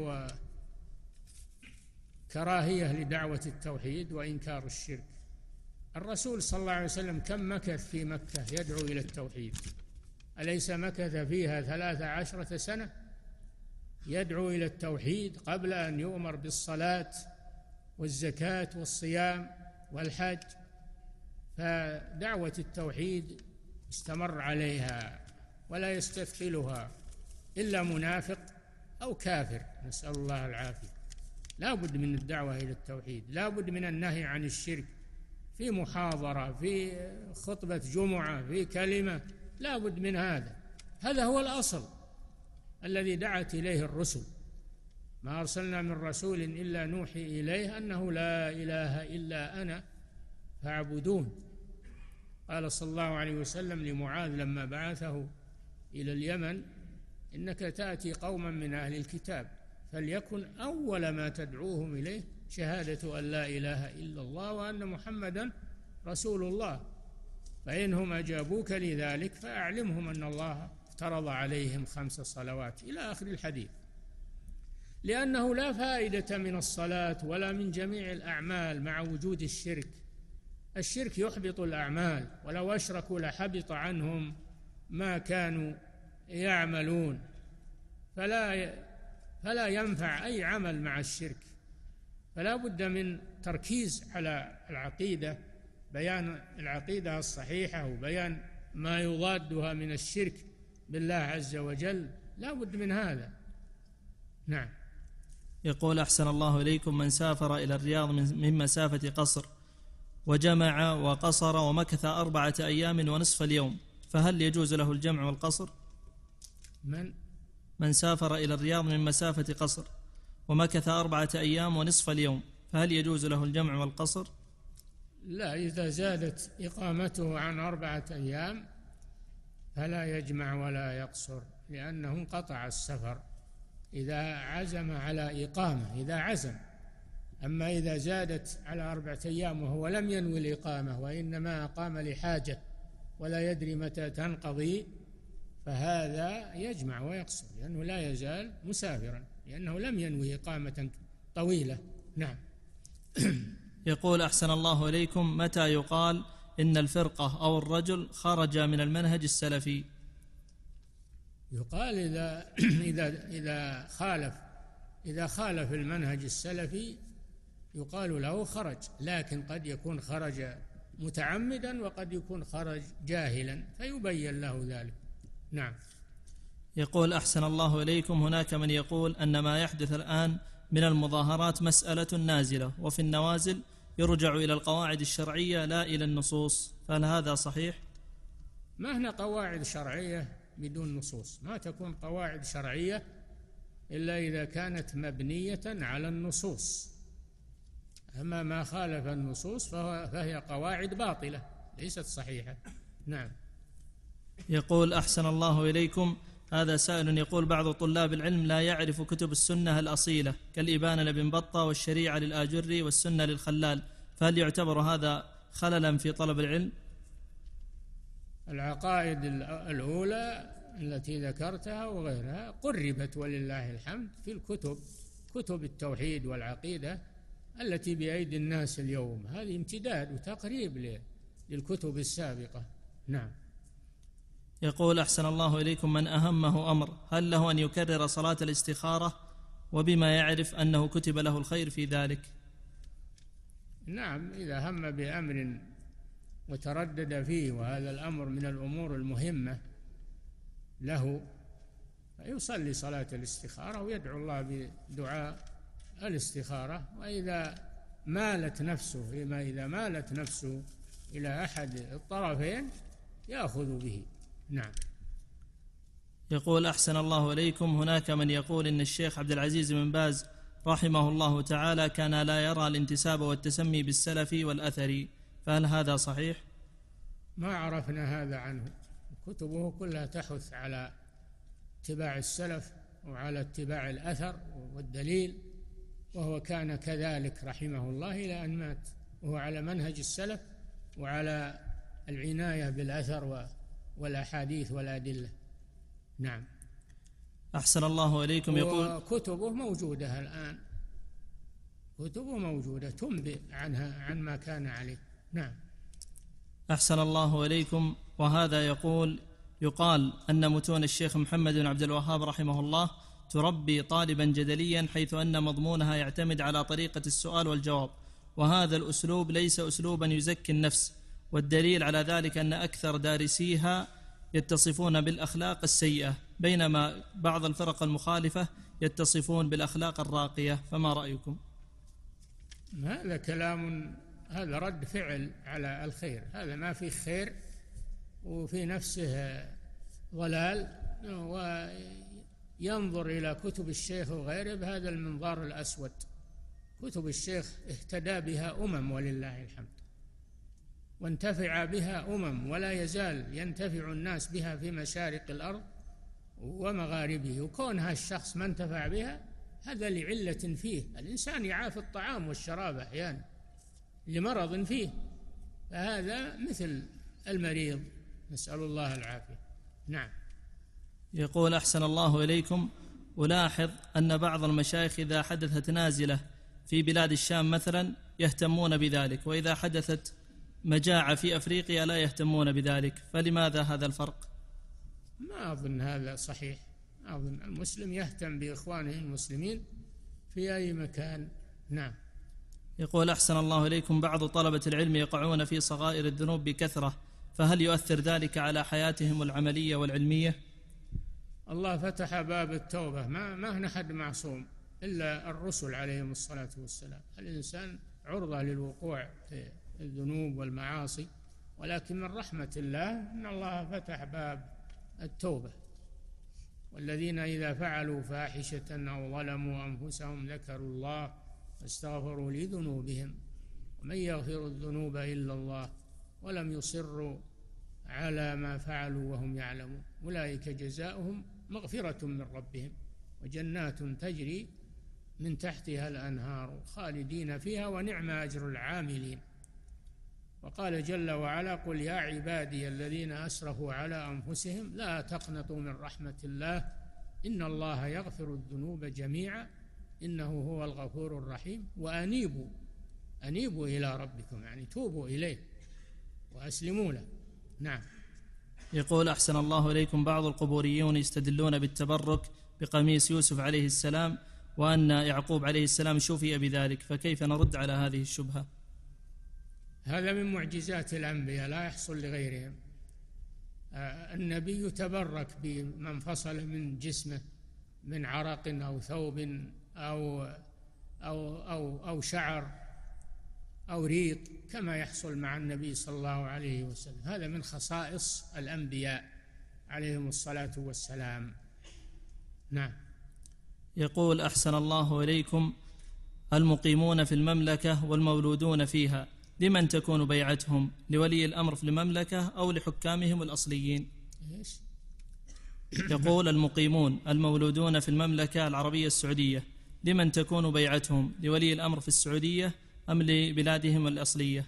وكراهية لدعوة التوحيد وإنكار الشرك. الرسول صلى الله عليه وسلم كم مكث في مكة يدعو إلى التوحيد؟ أليس مكث فيها 13 سنة يدعو إلى التوحيد قبل أن يؤمر بالصلاة والزكاة والصيام والحج؟ فدعوة التوحيد استمر عليها، ولا يستثقلها إلا منافق أو كافر، نسأل الله العافية. لا بد من الدعوة إلى التوحيد، لا بد من النهي عن الشرك، في محاضرة، في خطبة جمعة، في كلمة، لا بد من هذا. هذا هو الأصل الذي دعت إليه الرسل. ما أرسلنا من رسول إلا نوحي إليه أنه لا إله إلا أنا فاعبدون. قال صلى الله عليه وسلم لمعاذ لما بعثه إلى اليمن: إنك تأتي قوما من أهل الكتاب، فليكن أول ما تدعوهم إليه شهادة أن لا إله إلا الله وأن محمدا رسول الله، فإنهم أجابوك لذلك فأعلمهم أن الله افترض عليهم 5 صلوات، إلى آخر الحديث. لأنه لا فائدة من الصلاة ولا من جميع الأعمال مع وجود الشرك. الشرك يحبط الأعمال، ولو أشركوا لحبط عنهم ما كانوا يعملون، فلا ينفع أي عمل مع الشرك. فلا بد من تركيز على العقيدة، بيان العقيدة الصحيحة وبيان ما يضادها من الشرك بالله عز وجل، لا بد من هذا. نعم. يقول أحسن الله إليكم: من سافر إلى الرياض من مسافة قصر وجمع وقصر ومكث 4 أيام ونصف اليوم، فهل يجوز له الجمع والقصر؟ من سافر إلى الرياض من مسافة قصر ومكث 4 أيام ونصف اليوم، فهل يجوز له الجمع والقصر؟ لا، إذا زادت إقامته عن 4 أيام فلا يجمع ولا يقصر، لأنه انقطع السفر إذا عزم على إقامة، إذا عزم. أما إذا زادت على 4 أيام وهو لم ينوي الإقامة وإنما أقام لحاجة ولا يدري متى تنقضي، فهذا يجمع ويقصر، لأنه لا يزال مسافرا، لأنه لم ينوي إقامة طويلة. نعم. يقول أحسن الله إليكم: متى يقال إن الفرقة أو الرجل خرج من المنهج السلفي؟ يقال إذا خالف المنهج السلفي يقال له خرج، لكن قد يكون خرج متعمدا وقد يكون خرج جاهلا فيبين له ذلك. نعم. يقول أحسن الله إليكم: هناك من يقول أن ما يحدث الآن من المظاهرات مسألة نازلة، وفي النوازل يرجع إلى القواعد الشرعية لا إلى النصوص، فهل هذا صحيح؟ ما هنا قواعد شرعية بدون نصوص، ما تكون قواعد شرعية إلا إذا كانت مبنية على النصوص. أما ما خالف النصوص فهي قواعد باطلة ليست صحيحة. نعم. يقول أحسن الله إليكم: هذا سائل يقول: بعض طلاب العلم لا يعرف كتب السنة الأصيلة كالإبانة لابن بطة والشريعة للآجري والسنة للخلال، فهل يعتبر هذا خللا في طلب العلم؟ العقائد الأولى التي ذكرتها وغيرها قربت ولله الحمد في الكتب، كتب التوحيد والعقيدة التي بأيدي الناس اليوم، هذه امتداد وتقريب للكتب السابقة. نعم. يقول أحسن الله إليكم: من أهمه أمر هل له أن يكرر صلاة الاستخارة، وبما يعرف أنه كتب له الخير في ذلك؟ نعم، إذا هم بأمر وتردد فيه وهذا الأمر من الأمور المهمة له فيصلي صلاة الاستخارة ويدعو الله بدعاء الاستخارة. وإذا مالت نفسه إلى أحد الطرفين يأخذ به. نعم. يقول أحسن الله إليكم: هناك من يقول إن الشيخ عبد العزيز بن باز رحمه الله تعالى كان لا يرى الانتساب والتسمي بالسلفي والأثري، فهل هذا صحيح؟ ما عرفنا هذا عنه. كتبه كلها تحث على اتباع السلف وعلى اتباع الأثر والدليل، وهو كان كذلك رحمه الله إلى أن مات وهو على منهج السلف وعلى العناية بالأثر والأحاديث والأدلة. نعم. أحسن الله إليكم. يقول كتبه موجودة الآن، كتبه موجودة تنبئ عنها عن ما كان عليه. نعم. أحسن الله إليكم. وهذا يقال أن متون الشيخ محمد بن عبد الوهاب رحمه الله تربي طالبا جدليا، حيث أن مضمونها يعتمد على طريقة السؤال والجواب، وهذا الأسلوب ليس أسلوبا يزكي النفس، والدليل على ذلك أن أكثر دارسيها يتصفون بالأخلاق السيئة، بينما بعض الفرق المخالفة يتصفون بالأخلاق الراقية، فما رأيكم؟ هذا كلام، هذا رد فعل على الخير، هذا ما فيه خير وفي نفسه ضلال، وينظر إلى كتب الشيخ وغيره بهذا المنظار الأسود. كتب الشيخ اهتدى بها ولله الحمد، وانتفع بها ولا يزال ينتفع الناس بها في مشارق الأرض ومغاربه، وكونها الشخص ما انتفع بها هذا لعلة فيه. الإنسان يعافي الطعام والشراب أحيانا لمرض فيه، فهذا مثل المريض، نسأل الله العافية. نعم. يقول أحسن الله إليكم: ألاحظ أن بعض المشايخ إذا حدثت نازلة في بلاد الشام مثلا يهتمون بذلك، وإذا حدثت مجاعة في أفريقيا لا يهتمون بذلك، فلماذا هذا الفرق؟ ما أظن هذا صحيح. أظن المسلم يهتم بإخوانه المسلمين في أي مكان. نعم. يقول أحسن الله إليكم: بعض طلبة العلم يقعون في صغائر الذنوب بكثرة، فهل يؤثر ذلك على حياتهم العملية والعلمية؟ الله فتح باب التوبة، ما أحد معصوم إلا الرسل عليهم الصلاة والسلام. الإنسان عرضة للوقوع في الذنوب والمعاصي، ولكن من رحمة الله أن الله فتح باب التوبة. والذين إذا فعلوا فاحشة أو ظلموا أنفسهم ذكروا الله فاستغفروا لذنوبهم ومن يغفر الذنوب إلا الله ولم يصروا على ما فعلوا وهم يعلمون أولئك جزاؤهم مغفرة من ربهم وجنات تجري من تحتها الأنهار خالدين فيها ونعم أجر العاملين. وقال جل وعلا: قل يا عبادي الذين أسرفوا على أنفسهم لا تقنطوا من رحمة الله إن الله يغفر الذنوب جميعا إنه هو الغفور الرحيم وأنيبوا إلى ربكم، يعني توبوا إليه وأسلموا له. نعم. يقول أحسن الله إليكم: بعض القبوريون يستدلون بالتبرك بقميص يوسف عليه السلام، وأن يعقوب عليه السلام شفي بذلك، فكيف نرد على هذه الشبهة؟ هذا من معجزات الأنبياء لا يحصل لغيرهم. النبي يتبرك بمن فصل من جسمه من عرق أو ثوب أو شعر أو ريق، كما يحصل مع النبي صلى الله عليه وسلم. هذا من خصائص الأنبياء عليهم الصلاة والسلام. نعم. يقول أحسن الله إليكم: المقيمون في المملكة والمولودون فيها لمن تكون بيعتهم؟ لولي الأمر في المملكة أو لحكامهم الأصليين؟ يقول: المقيمون المولودون في المملكة العربية السعودية لمن تكون بيعتهم؟ لولي الأمر في السعودية أم لبلادهم الأصلية؟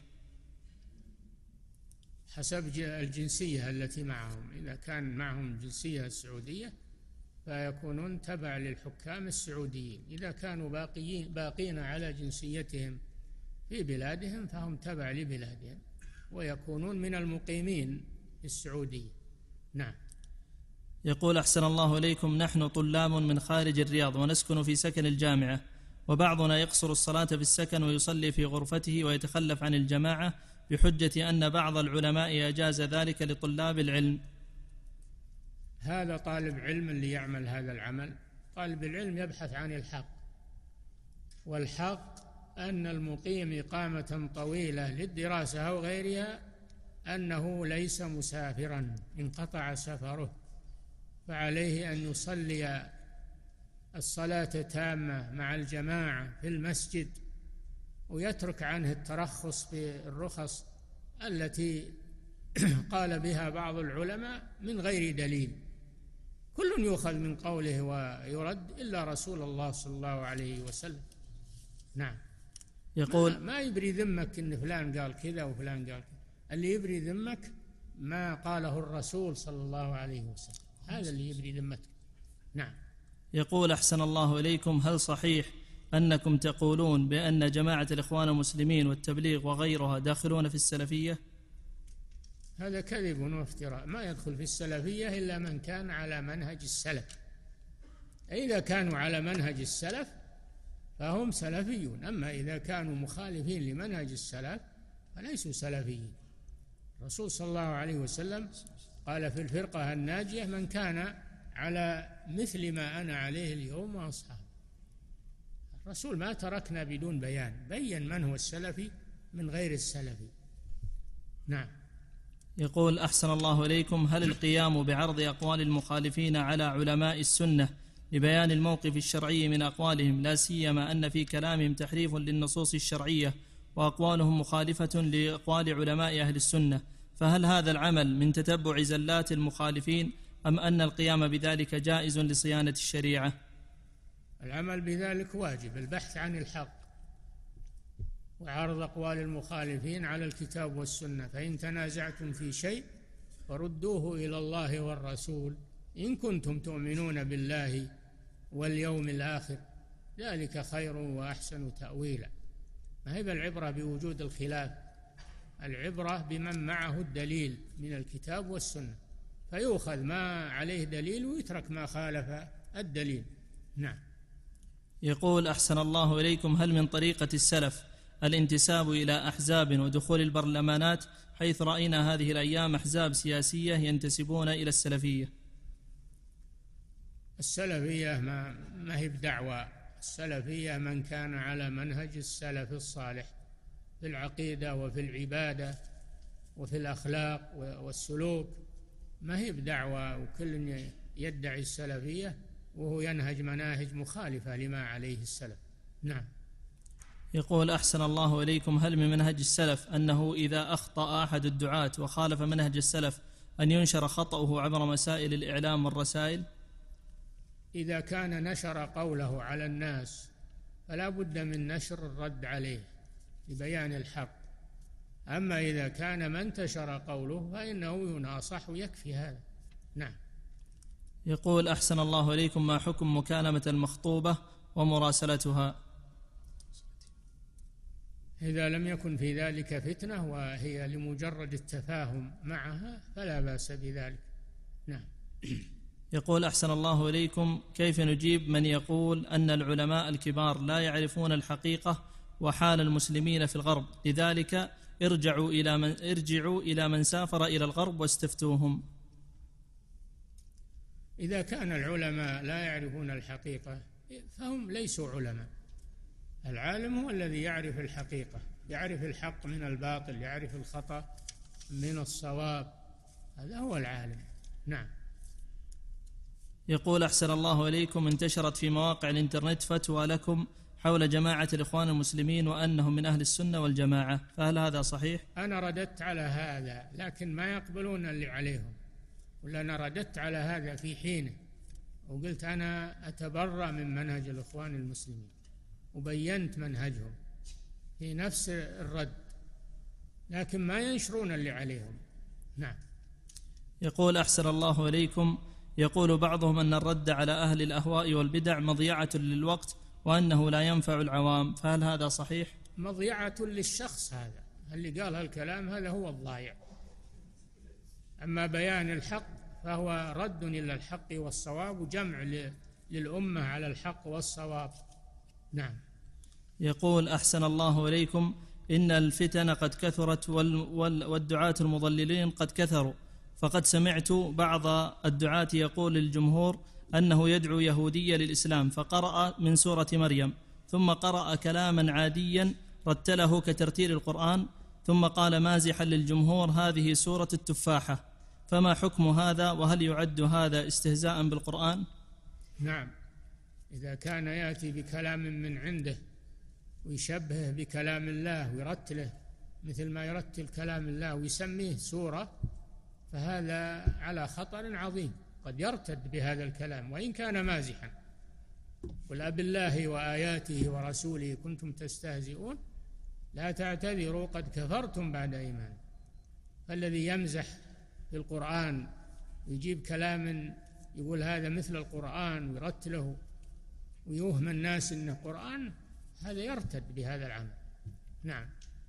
حسب الجنسية التي معهم. إذا كان معهم الجنسية السعودية فيكونون تبع للحكام السعوديين، إذا كانوا باقين على جنسيتهم في بلادهم فهم تبع لبلادهم ويكونون من المقيمين في السعودية. نعم. يقول أحسن الله إليكم: نحن طلاب من خارج الرياض ونسكن في سكن الجامعة، وبعضنا يقصر الصلاة في السكن ويصلي في غرفته ويتخلف عن الجماعة بحجة أن بعض العلماء أجاز ذلك لطلاب العلم. هذا طالب علم اللي يعمل هذا العمل، طالب العلم يبحث عن الحق، والحق أن المقيم إقامة طويلة للدراسة أو غيرها أنه ليس مسافرا انقطع سفره، فعليه أن يصلي الصلاة تامة مع الجماعة في المسجد، ويترك عنه الترخص بالرخص التي قال بها بعض العلماء من غير دليل. كل يؤخذ من قوله ويرد إلا رسول الله صلى الله عليه وسلم. نعم. يقول: ما يبري ذمك إن فلان قال كذا وفلان قال كذا، اللي يبري ذمك ما قاله الرسول صلى الله عليه وسلم، هذا اللي يبري ذمتك. نعم. يقول أحسن الله إليكم: هل صحيح أنكم تقولون بأن جماعة الإخوان المسلمين والتبليغ وغيرها داخلون في السلفية؟ هذا كذب وافتراء، ما يدخل في السلفية إلا من كان على منهج السلف. إذا كانوا على منهج السلف فهم سلفيون، أما إذا كانوا مخالفين لمنهج السلف فليسوا سلفيين. الرسول صلى الله عليه وسلم قال في الفرقة الناجية: من كان على مثل ما أنا عليه اليوم وأصحابي. الرسول ما تركنا بدون بيان، بين من هو السلفي من غير السلفي. نعم. يقول أحسن الله إليكم: هل القيام بعرض أقوال المخالفين على علماء السنة لبيان الموقف الشرعي من أقوالهم، لا سيما أن في كلامهم تحريف للنصوص الشرعية وأقوالهم مخالفة لأقوال علماء أهل السنة، فهل هذا العمل من تتبع زلات المخالفين أم أن القيام بذلك جائز لصيانة الشريعة؟ العمل بذلك واجب، البحث عن الحق وعرض أقوال المخالفين على الكتاب والسنة، فإن تنازعتم في شيء فردوه إلى الله والرسول إن كنتم تؤمنون بالله واليوم الآخر، ذلك خير وأحسن تأويلا. ما هي العبرة بوجود الخلاف، العبرة بمن معه الدليل من الكتاب والسنة، فيؤخذ ما عليه دليل ويترك ما خالف الدليل. نعم. يقول أحسن الله إليكم: هل من طريقة السلف الانتساب إلى أحزاب ودخول البرلمانات، حيث رأينا هذه الأيام أحزاب سياسية ينتسبون إلى السلفية؟ السلفية ما هي بدعوى، السلفية من كان على منهج السلف الصالح في العقيدة وفي العبادة وفي الأخلاق والسلوك، ما هي بدعوى وكل يدعي السلفية وهو ينهج مناهج مخالفة لما عليه السلف. نعم. يقول أحسن الله إليكم: هل من منهج السلف أنه إذا أخطأ أحد الدعاة وخالف منهج السلف أن ينشر خطأه عبر مسائل الإعلام والرسائل؟ إذا كان نشر قوله على الناس فلا بد من نشر الرد عليه لبيان الحق، أما إذا كان ما انتشر قوله فإنه يناصح ويكفي هذا. نعم. يقول أحسن الله إليكم: ما حكم مكالمة المخطوبة ومراسلتها؟ إذا لم يكن في ذلك فتنة وهي لمجرد التفاهم معها فلا بأس بذلك. نعم. يقول أحسن الله إليكم: كيف نجيب من يقول أن العلماء الكبار لا يعرفون الحقيقة وحال المسلمين في الغرب، لذلك ارجعوا إلى من سافر إلى الغرب واستفتوهم؟ إذا كان العلماء لا يعرفون الحقيقة فهم ليسوا علماء. العالم هو الذي يعرف الحقيقة، يعرف الحق من الباطل، يعرف الخطأ من الصواب، هذا هو العالم. نعم. يقول أحسن الله إليكم: انتشرت في مواقع الإنترنت فتوى لكم حول جماعة الإخوان المسلمين وأنهم من أهل السنة والجماعة، فهل هذا صحيح؟ أنا رددت على هذا لكن ما يقبلون اللي عليهم، ولا أنا رددت على هذا في حينه وقلت أنا أتبرأ من منهج الإخوان المسلمين وبينت منهجهم في نفس الرد، لكن ما ينشرون اللي عليهم. نعم. يقول أحسن الله إليكم: يقول بعضهم أن الرد على أهل الأهواء والبدع مضيعة للوقت وأنه لا ينفع العوام، فهل هذا صحيح؟ مضيعة للشخص، هذا اللي قال هالكلام هذا هو الضايع، أما بيان الحق فهو رد إلى الحق والصواب وجمع للأمة على الحق والصواب. نعم. يقول أحسن الله إليكم: إن الفتن قد كثرت والدعاة المضللين قد كثروا، فقد سمعت بعض الدعاة يقول للجمهور أنه يدعو يهوديا للإسلام، فقرأ من سورة مريم، ثم قرأ كلاما عاديا رتله كترتيل القرآن، ثم قال مازحا للجمهور: هذه سورة التفاحة. فما حكم هذا، وهل يعد هذا استهزاء بالقرآن؟ نعم، إذا كان يأتي بكلام من عنده ويشبهه بكلام الله ويرتله مثل ما يرتل كلام الله ويسميه سورة، فهذا على خطر عظيم، قد يرتد بهذا الكلام وإن كان مازحا. قل أبالله وآياته ورسوله كنتم تستهزئون لا تعتذروا قد كفرتم بعد إيمان. فالذي يمزح بالقرآن ويجيب كلام يقول هذا مثل القرآن ويرتله ويوهم الناس إنه قرآن، هذا يرتد بهذا العمل. نعم.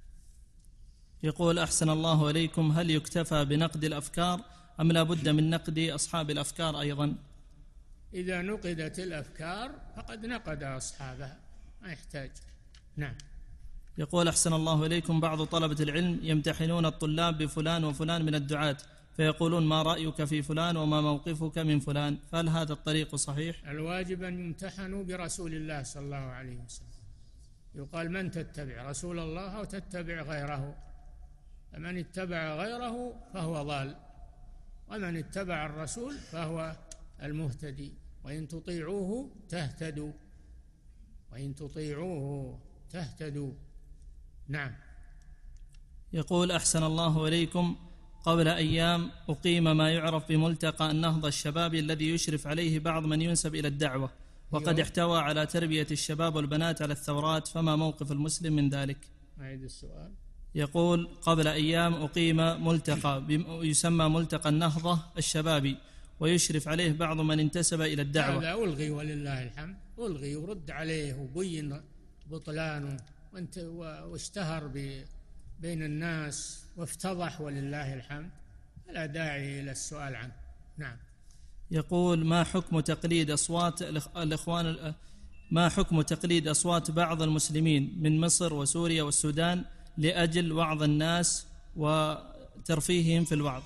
يقول أحسن الله إليكم: هل يكتفى بنقد الأفكار أم لا بد من نقد أصحاب الأفكار أيضا؟ إذا نقدت الأفكار فقد نقد أصحابها، ما يحتاج. نعم. يقول أحسن الله إليكم: بعض طلبة العلم يمتحنون الطلاب بفلان وفلان من الدعاة، فيقولون ما رأيك في فلان وما موقفك من فلان، فهل هذا الطريق صحيح؟ الواجب أن يمتحنوا برسول الله صلى الله عليه وسلم. يقال من تتبع، رسول الله أو تتبع غيره؟ فمن اتبع غيره فهو ضال، ومن اتبع الرسول فهو المهتدي. وإن تطيعوه تهتدوا، وإن تطيعوه تهتدوا. نعم. يقول أحسن الله إليكم: قبل أيام أقيم ما يعرف بملتقى النهضة الشبابي الذي يشرف عليه بعض من ينسب إلى الدعوة، وقد احتوى على تربية الشباب والبنات على الثورات، فما موقف المسلم من ذلك؟ أعيد السؤال. يقول: قبل أيام أقيم ملتقى يسمى ملتقى النهضة الشبابي، ويشرف عليه بعض من انتسب إلى الدعوة. هذا ألغي ولله الحمد، ألغي ورد عليه وبين بطلانه واشتهر بين الناس وافتضح ولله الحمد، لا داعي إلى السؤال عنه. نعم. يقول: ما حكم تقليد أصوات الإخوان، ما حكم تقليد أصوات بعض المسلمين من مصر وسوريا والسودان لأجل وعظ الناس وترفيههم في الوعظ؟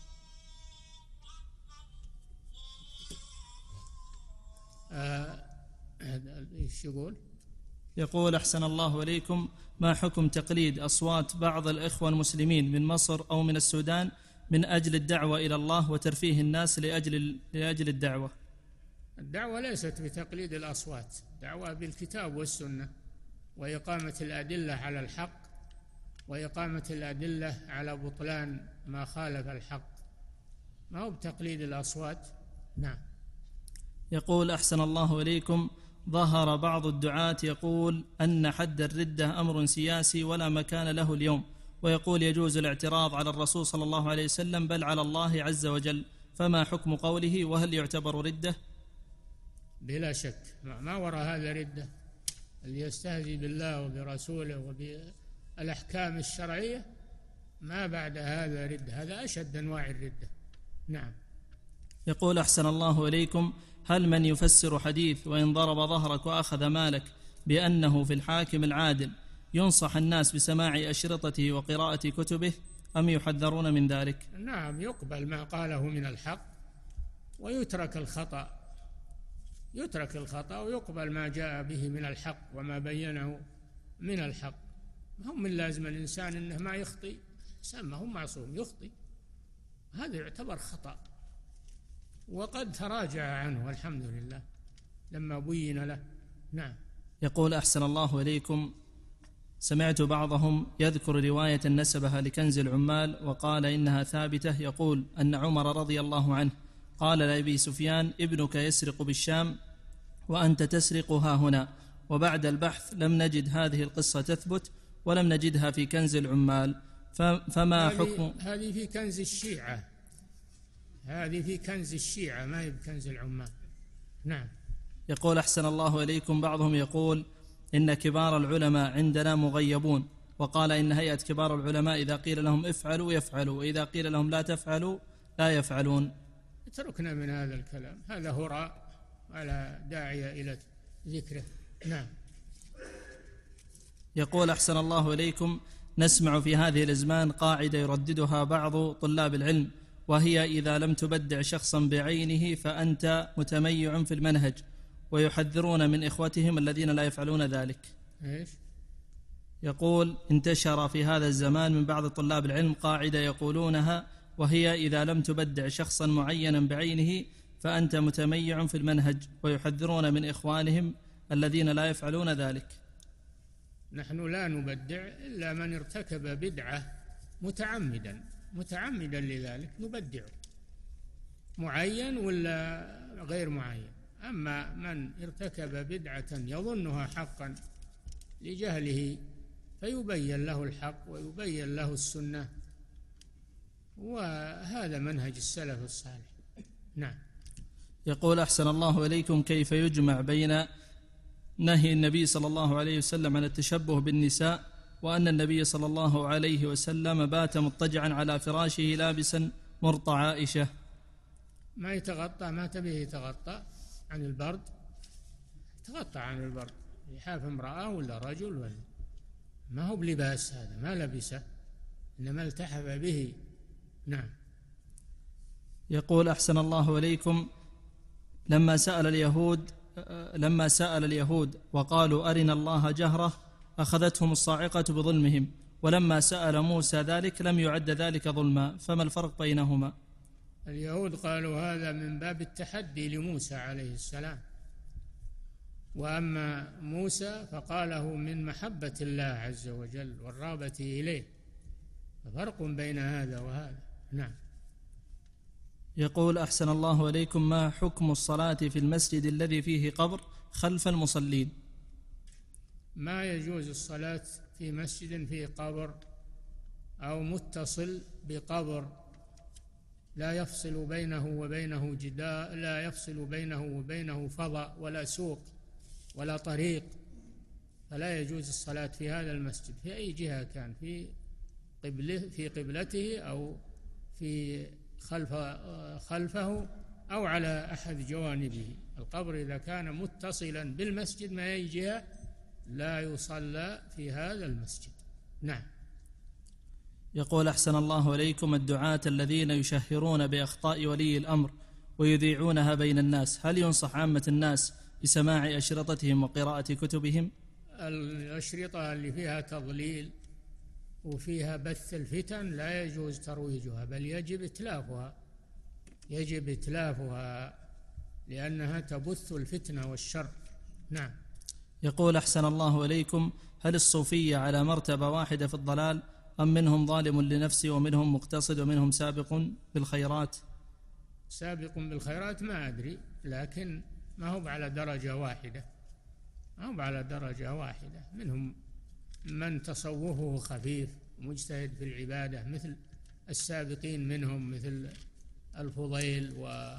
ايش يقول؟ يقول أحسن الله إليكم: ما حكم تقليد أصوات بعض الإخوة المسلمين من مصر أو من السودان من أجل الدعوة إلى الله وترفيه الناس لأجل الدعوة؟ الدعوة ليست بتقليد الأصوات، دعوة بالكتاب والسنة، وإقامة الأدلة على الحق، وإقامة الأدلة على بطلان ما خالف الحق، ما هو بتقليد الأصوات. نعم. يقول أحسن الله إليكم: ظهر بعض الدعاة يقول أن حد الردة أمر سياسي ولا مكان له اليوم، ويقول يجوز الاعتراض على الرسول صلى الله عليه وسلم بل على الله عز وجل، فما حكم قوله، وهل يعتبر ردة؟ بلا شك ما وراء هذا ردة. اللي يستهزئ بالله وبرسوله وبالأحكام الشرعية ما بعد هذا ردة، هذا أشد أنواع الردة. نعم. يقول أحسن الله إليكم: هل من يفسر حديث وإن ضرب ظهرك وأخذ مالك بأنه في الحاكم العادل ينصح الناس بسماع أشرطته وقراءة كتبه أم يحذرون من ذلك؟ نعم، يقبل ما قاله من الحق ويترك الخطأ، يترك الخطأ ويقبل ما جاء به من الحق وما بينه من الحق. هم من لازم الإنسان إنه ما يخطئ، إنسان ما هو معصوم يخطئ، هذا يعتبر خطأ، وقد تراجع عنه والحمد لله لما بين له. نعم. يقول أحسن الله إليكم: سمعت بعضهم يذكر رواية نسبها لكنز العمال وقال إنها ثابتة، يقول أن عمر رضي الله عنه قال لأبي سفيان: ابنك يسرق بالشام وأنت تسرق ها هنا، وبعد البحث لم نجد هذه القصة تثبت ولم نجدها في كنز العمال، فما حكم؟ هذه في كنز الشيعة، هذه في كنز الشيعة ما هي بكنز العمال. نعم. يقول أحسن الله إليكم: بعضهم يقول إن كبار العلماء عندنا مغيبون، وقال إن هيئة كبار العلماء إذا قيل لهم افعلوا يفعلوا، وإذا قيل لهم لا تفعلوا لا يفعلون، اتركنا من هذا الكلام، هذا هراء ولا داعي إلى ذكره. نعم. يقول أحسن الله إليكم: نسمع في هذه الأزمان قاعدة يرددها بعض طلاب العلم، وهي: إذا لم تبدع شخصا بعينه فأنت متميع في المنهج، ويحذرون من إخوتهم الذين لا يفعلون ذلك. إيش؟ يقول: انتشر في هذا الزمان من بعض طلاب العلم قاعدة يقولونها، وهي: إذا لم تبدع شخصا معينا بعينه فأنت متميع في المنهج، ويحذرون من إخوانهم الذين لا يفعلون ذلك. نحن لا نبدع إلا من ارتكب بدعة متعمدا لذلك نبدعه، معين ولا غير معين. أما من ارتكب بدعة يظنها حقا لجهله فيبين له الحق ويبين له السنة، وهذا منهج السلف الصالح. نعم. يقول: أحسن الله إليكم، كيف يجمع بين نهي النبي صلى الله عليه وسلم عن التشبه بالنساء وأن النبي صلى الله عليه وسلم بات مضطجعا على فراشه لابسا مرط عائشة؟ ما يتغطى، ما تبيه يتغطى عن البرد، يتغطى عن البرد، لحاف امرأة ولا رجل ولا، ما هو بلباس، هذا ما لبسه إنما التحف به. نعم. يقول: أحسن الله إليكم، لما سأل اليهود وقالوا أرنا الله جهرة أخذتهم الصاعقة بظلمهم، ولما سأل موسى ذلك لم يعد ذلك ظلما، فما الفرق بينهما؟ اليهود قالوا هذا من باب التحدي لموسى عليه السلام، وأما موسى فقاله من محبة الله عز وجل والرغبة إليه، ففرق بين هذا وهذا. نعم. يقول: أحسن الله إليكم، ما حكم الصلاة في المسجد الذي فيه قبر خلف المصلين؟ ما يجوز الصلاة في مسجد فيه قبر أو متصل بقبر لا يفصل بينه وبينه جدار، لا يفصل بينه وبينه فضاء ولا سوق ولا طريق، فلا يجوز الصلاة في هذا المسجد في أي جهة كان، في قبلته أو في خلفه أو على أحد جوانبه. القبر إذا كان متصلا بالمسجد ما أي جهة لا يصلى في هذا المسجد. نعم. يقول: أحسن الله إليكم، الدعاة الذين يشهرون بأخطاء ولي الأمر ويذيعونها بين الناس، هل ينصح عامة الناس بسماع أشرطتهم وقراءة كتبهم؟ الأشرطة اللي فيها تضليل وفيها بث الفتن لا يجوز ترويجها، بل يجب إتلافها لأنها تبث الفتنة والشر. نعم. يقول: أحسن الله إليكم، هل الصوفية على مرتبة واحدة في الضلال، أم منهم ظالم لنفسه ومنهم مقتصد ومنهم سابق بالخيرات؟ سابق بالخيرات ما أدري، لكن ما هو على درجة واحدة، منهم من تصوفه خفيف مجتهد في العبادة مثل السابقين منهم، مثل الفضيل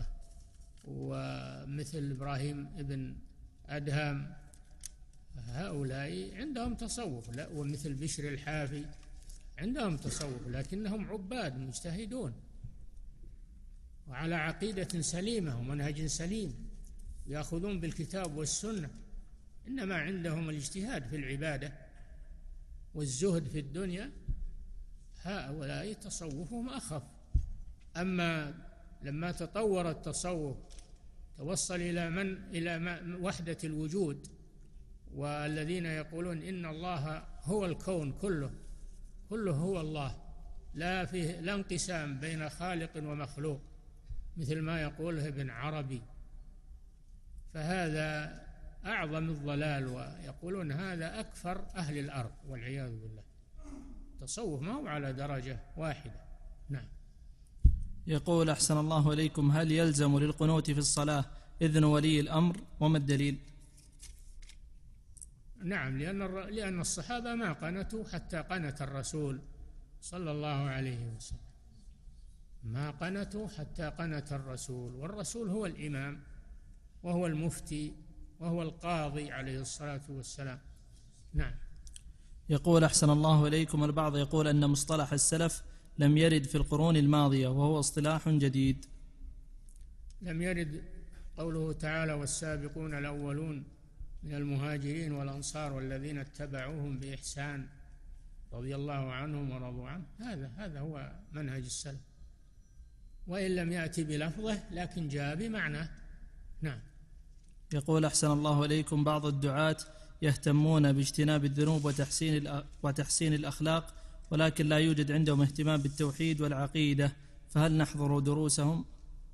ومثل إبراهيم ابن أدهم، هؤلاء عندهم تصوف، ومثل بشر الحافي عندهم تصوف، لكنهم عباد مجتهدون وعلى عقيدة سليمة ومنهج سليم يأخذون بالكتاب والسنة، إنما عندهم الاجتهاد في العبادة والزهد في الدنيا، هؤلاء تصوفهم أخف. أما لما تطور التصوف توصل إلى وحدة الوجود، والذين يقولون إن الله هو الكون كله هو الله، لا انقسام بين خالق ومخلوق مثل ما يقوله ابن عربي، فهذا أعظم الضلال، ويقولون هذا أكفر أهل الأرض والعياذ بالله. التصوف ما هو على درجة واحدة. نعم. يقول: أحسن الله إليكم، هل يلزم للقنوت في الصلاة إذن ولي الأمر، وما الدليل؟ نعم، لأن الصحابة ما قنتوا حتى قنت الرسول صلى الله عليه وسلم، ما قنتوا حتى قنت الرسول، والرسول هو الإمام وهو المفتي وهو القاضي عليه الصلاة والسلام. نعم. يقول: أحسن الله إليكم، البعض يقول أن مصطلح السلف لم يرد في القرون الماضية وهو اصطلاح جديد. لم يرد قوله تعالى والسابقون الأولون من المهاجرين والأنصار والذين اتبعوهم بإحسان رضي الله عنهم ورضوا عنه. هذا هو منهج السلف، وإن لم يأتي بلفظه لكن جاء بمعناه. نعم. يقول أحسن الله إليكم: بعض الدعاة يهتمون باجتناب الذنوب وتحسين الأخلاق، ولكن لا يوجد عندهم اهتمام بالتوحيد والعقيدة، فهل نحضر دروسهم؟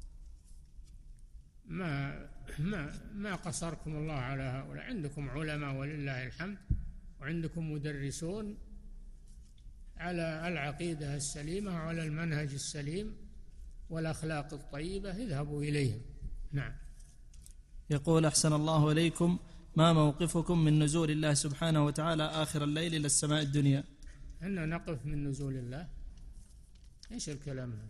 ما قصركم الله على هؤلاء، عندكم علماء ولله الحمد، وعندكم مدرسون على العقيدة السليمة وعلى المنهج السليم والأخلاق الطيبة، اذهبوا إليهم. نعم. يقول أحسن الله إليكم: ما موقفكم من نزول الله سبحانه وتعالى آخر الليل إلى السماء الدنيا؟ أن نقف من نزول الله؟ إيش الكلام هذا؟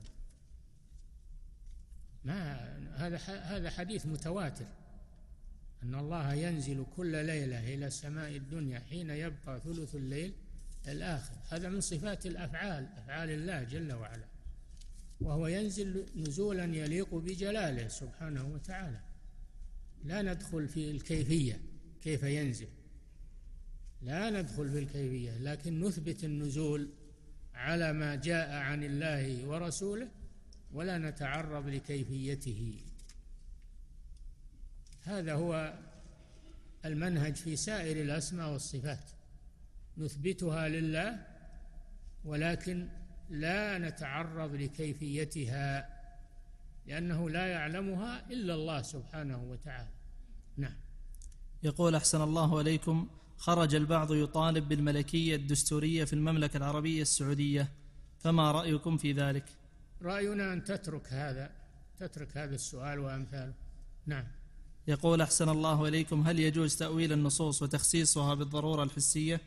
هذا حديث متواتر أن الله ينزل كل ليلة إلى سماء الدنيا حين يبقى ثلث الليل الآخر. هذا من صفات أفعال الله جل وعلا، وهو ينزل نزولا يليق بجلاله سبحانه وتعالى. لا ندخل في الكيفية كيف ينزل، لا ندخل في الكيفية، لكن نثبت النزول على ما جاء عن الله ورسوله، ولا نتعرض لكيفيته. هذا هو المنهج في سائر الأسماء والصفات، نثبتها لله ولكن لا نتعرض لكيفيتها، لأنه لا يعلمها إلا الله سبحانه وتعالى. نعم. يقول أحسن الله إليكم: خرج البعض يطالب بالملكية الدستورية في المملكة العربية السعودية، فما رأيكم في ذلك؟ رأينا أن تترك هذا السؤال وأمثاله. نعم. يقول أحسن الله إليكم: هل يجوز تأويل النصوص وتخصيصها بالضرورة الحسية؟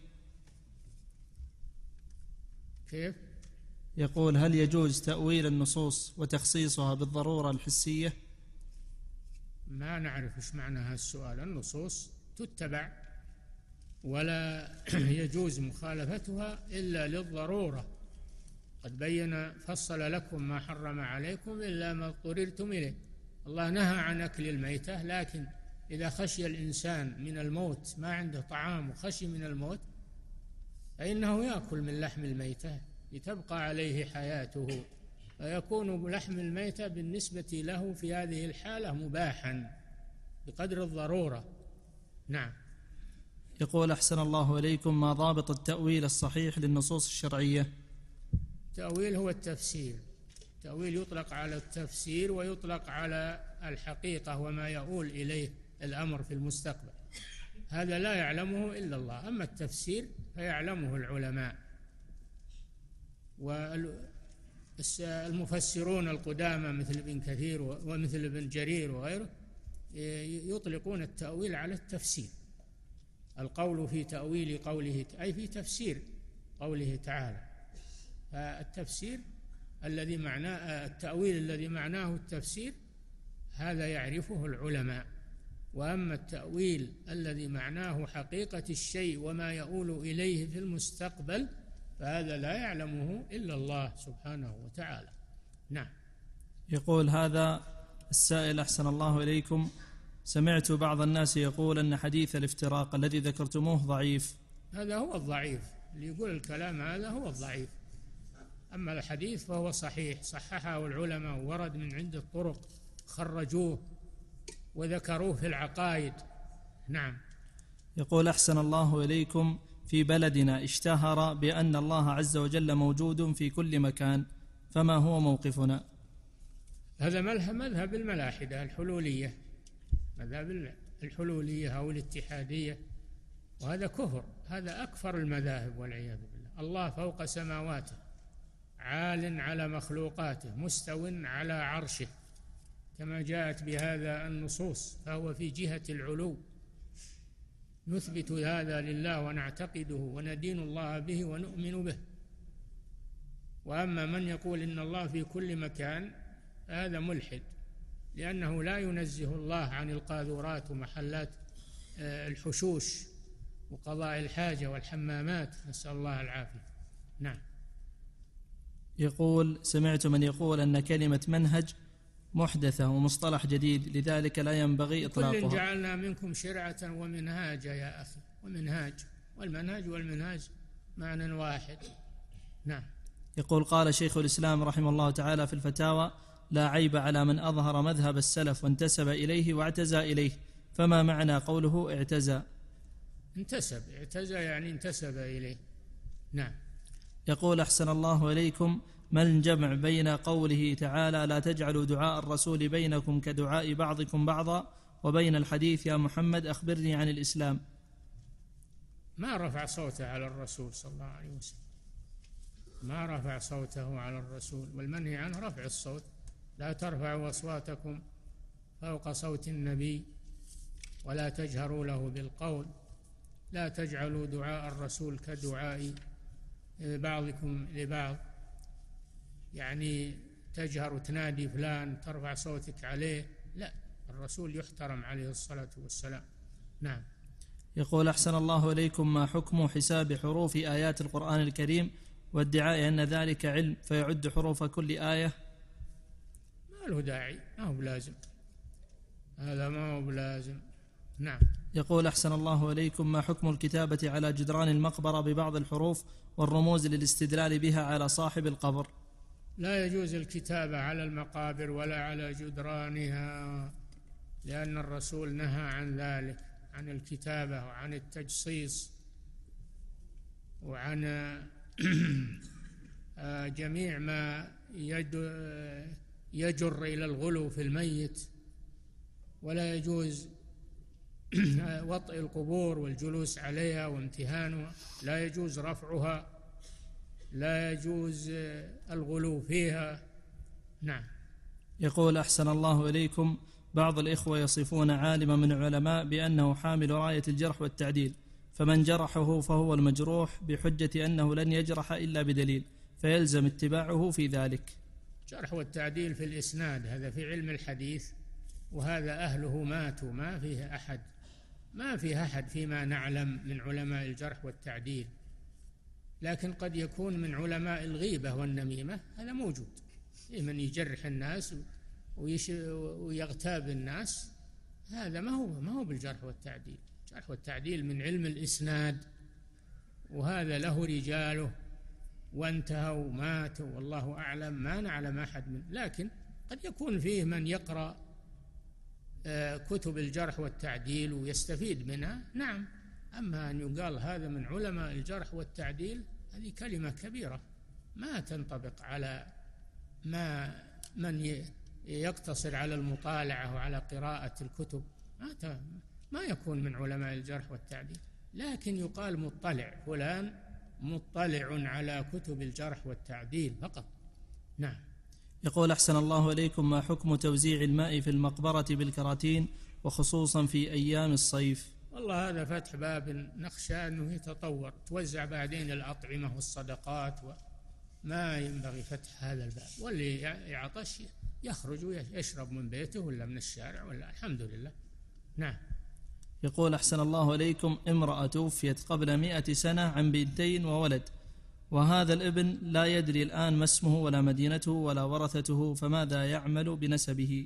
كيف؟ يقول: هل يجوز تأويل النصوص وتخصيصها بالضرورة الحسية؟ ما نعرف إيش معنى هذا السؤال. النصوص تتبع ولا يجوز مخالفتها إلا للضرورة. قد فصل لكم ما حرم عليكم إلا ما اضطررتم إليه. الله نهى عن أكل الميتة، لكن إذا خشي الإنسان من الموت، ما عنده طعام وخشي من الموت، فإنه يأكل من لحم الميتة لتبقى عليه حياته، فيكون لحم الميتة بالنسبة له في هذه الحالة مباحا بقدر الضرورة. نعم. يقول أحسن الله إليكم: ما ضابط التأويل الصحيح للنصوص الشرعية؟ التأويل هو التفسير. التأويل يطلق على التفسير ويطلق على الحقيقة وما يؤول إليه الأمر في المستقبل، هذا لا يعلمه إلا الله. أما التفسير فيعلمه العلماء، والمفسرون القدامى مثل ابن كثير ومثل ابن جرير وغيره يطلقون التأويل على التفسير. القول في تأويل قوله، أي في تفسير قوله تعالى. فالتفسير الذي معناه التأويل الذي معناه التفسير هذا يعرفه العلماء، وأما التأويل الذي معناه حقيقة الشيء وما يؤول إليه في المستقبل فهذا لا يعلمه إلا الله سبحانه وتعالى. نعم. يقول هذا السائل: أحسن الله إليكم، سمعت بعض الناس يقول أن حديث الافتراق الذي ذكرتموه ضعيف. هذا هو الضعيف، اللي يقول الكلام هذا هو الضعيف. أما الحديث فهو صحيح، صححه العلماء ورد من عند الطرق، خرجوه وذكروه في العقائد. نعم. يقول أحسن الله إليكم: في بلدنا اشتهر بأن الله عز وجل موجود في كل مكان، فما هو موقفنا؟ هذا مذهب الملاحدة الحلولية، مذهب الحلولية أو الاتحادية، وهذا كفر، هذا أكفر المذاهب والعياذ بالله. الله فوق سماواته، عال على مخلوقاته، مستو على عرشه كما جاءت بهذا النصوص، فهو في جهة العلو. نثبت هذا لله ونعتقده وندين الله به ونؤمن به. وأما من يقول إن الله في كل مكان هذا ملحد، لأنه لا ينزه الله عن القاذورات ومحلات الحشوش وقضاء الحاجة والحمامات، نسأل الله العافية. نعم. يقول: سمعت من يقول أن كلمة منهج محدثة ومصطلح جديد، لذلك لا ينبغي كل إطلاقها. جعلنا منكم شرعة ومنهاجا يا أخي، ومنهاج، والمنهاج معنى واحد. نعم. يقول قال شيخ الإسلام رحمه الله تعالى في الفتاوى: لا عيب على من أظهر مذهب السلف وانتسب إليه واعتزى إليه، فما معنى قوله اعتزى؟ اعتزى يعني انتسب إليه. نعم. يقول أحسن الله إليكم: ما الجمع بين قوله تعالى لا تجعلوا دعاء الرسول بينكم كدعاء بعضكم بعضا، وبين الحديث يا محمد أخبرني عن الإسلام؟ ما رفع صوته على الرسول صلى الله عليه وسلم، ما رفع صوته على الرسول، والمنهي عنه رفع الصوت. لا ترفعوا أصواتكم فوق صوت النبي ولا تجهروا له بالقول، لا تجعلوا دعاء الرسول كدعاء بعضكم لبعض، يعني تجهر وتنادي فلان ترفع صوتك عليه، لا، الرسول يحترم عليه الصلاة والسلام. نعم. يقول أحسن الله إليكم: ما حكم حساب حروف آيات القرآن الكريم وادعاء أن ذلك علم فيعد حروف كل آية؟ ما له داعي، ما هو بلازم، هذا ما هو بلازم. نعم. يقول أحسن الله إليكم: ما حكم الكتابة على جدران المقبرة ببعض الحروف والرموز للاستدلال بها على صاحب القبر؟ لا يجوز الكتابة على المقابر ولا على جدرانها، لأن الرسول نهى عن ذلك، عن الكتابة وعن التجصيص وعن جميع ما يجر إلى الغلو في الميت. ولا يجوز وطئ القبور والجلوس عليها وامتهانها، لا يجوز رفعها، لا يجوز الغلو فيها. نعم. يقول أحسن الله إليكم: بعض الإخوة يصفون عالما من العلماء بأنه حامل راية الجرح والتعديل، فمن جرحه فهو المجروح بحجة أنه لن يجرح إلا بدليل، فيلزم اتباعه في ذلك. الجرح والتعديل في الإسناد، هذا في علم الحديث، وهذا أهله ماتوا، ما فيه أحد فيما نعلم من علماء الجرح والتعديل. لكن قد يكون من علماء الغيبة والنميمة، هذا موجود، من يجرح الناس ويغتاب الناس، هذا ما هو بالجرح والتعديل. الجرح والتعديل من علم الإسناد، وهذا له رجاله وانتهوا وماتوا والله أعلم، ما نعلم أحد منه. لكن قد يكون فيه من يقرأ كتب الجرح والتعديل ويستفيد منها، نعم. أما أن يقال هذا من علماء الجرح والتعديل، هذه كلمة كبيرة ما تنطبق على من يقتصر على المطالعة وعلى قراءة الكتب، ما يكون من علماء الجرح والتعديل. لكن يقال مطلع، فلان مطلع على كتب الجرح والتعديل فقط. نعم. يقول أحسن الله إليكم: ما حكم توزيع الماء في المقبرة بالكراتين وخصوصا في أيام الصيف؟ والله هذا فتح باب نخشى أنه يتطور، توزع بعدين الأطعمة والصدقات، وما ينبغي فتح هذا الباب. واللي يعطش يخرج ويشرب من بيته ولا من الشارع، ولا الحمد لله. نعم. يقول أحسن الله إليكم: امرأة توفيت قبل 100 سنة عن بنتين وولد، وهذا الابن لا يدري الآن ما اسمه ولا مدينته ولا ورثته، فماذا يعمل بنسبه؟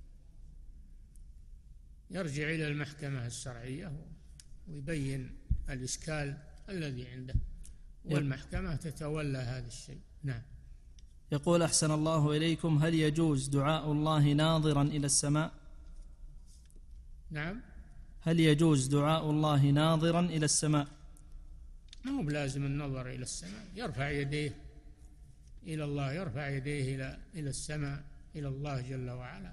يرجع إلى المحكمة الشرعية ويبين الإشكال الذي عنده، والمحكمة تتولى هذا الشيء. نعم. يقول أحسن الله إليكم: هل يجوز دعاء الله ناظرا إلى السماء؟ نعم. هل يجوز دعاء الله ناظرا إلى السماء؟ ما هو بلازم النظر إلى السماء، يرفع يديه إلى الله، يرفع يديه إلى السماء، إلى الله جل وعلا.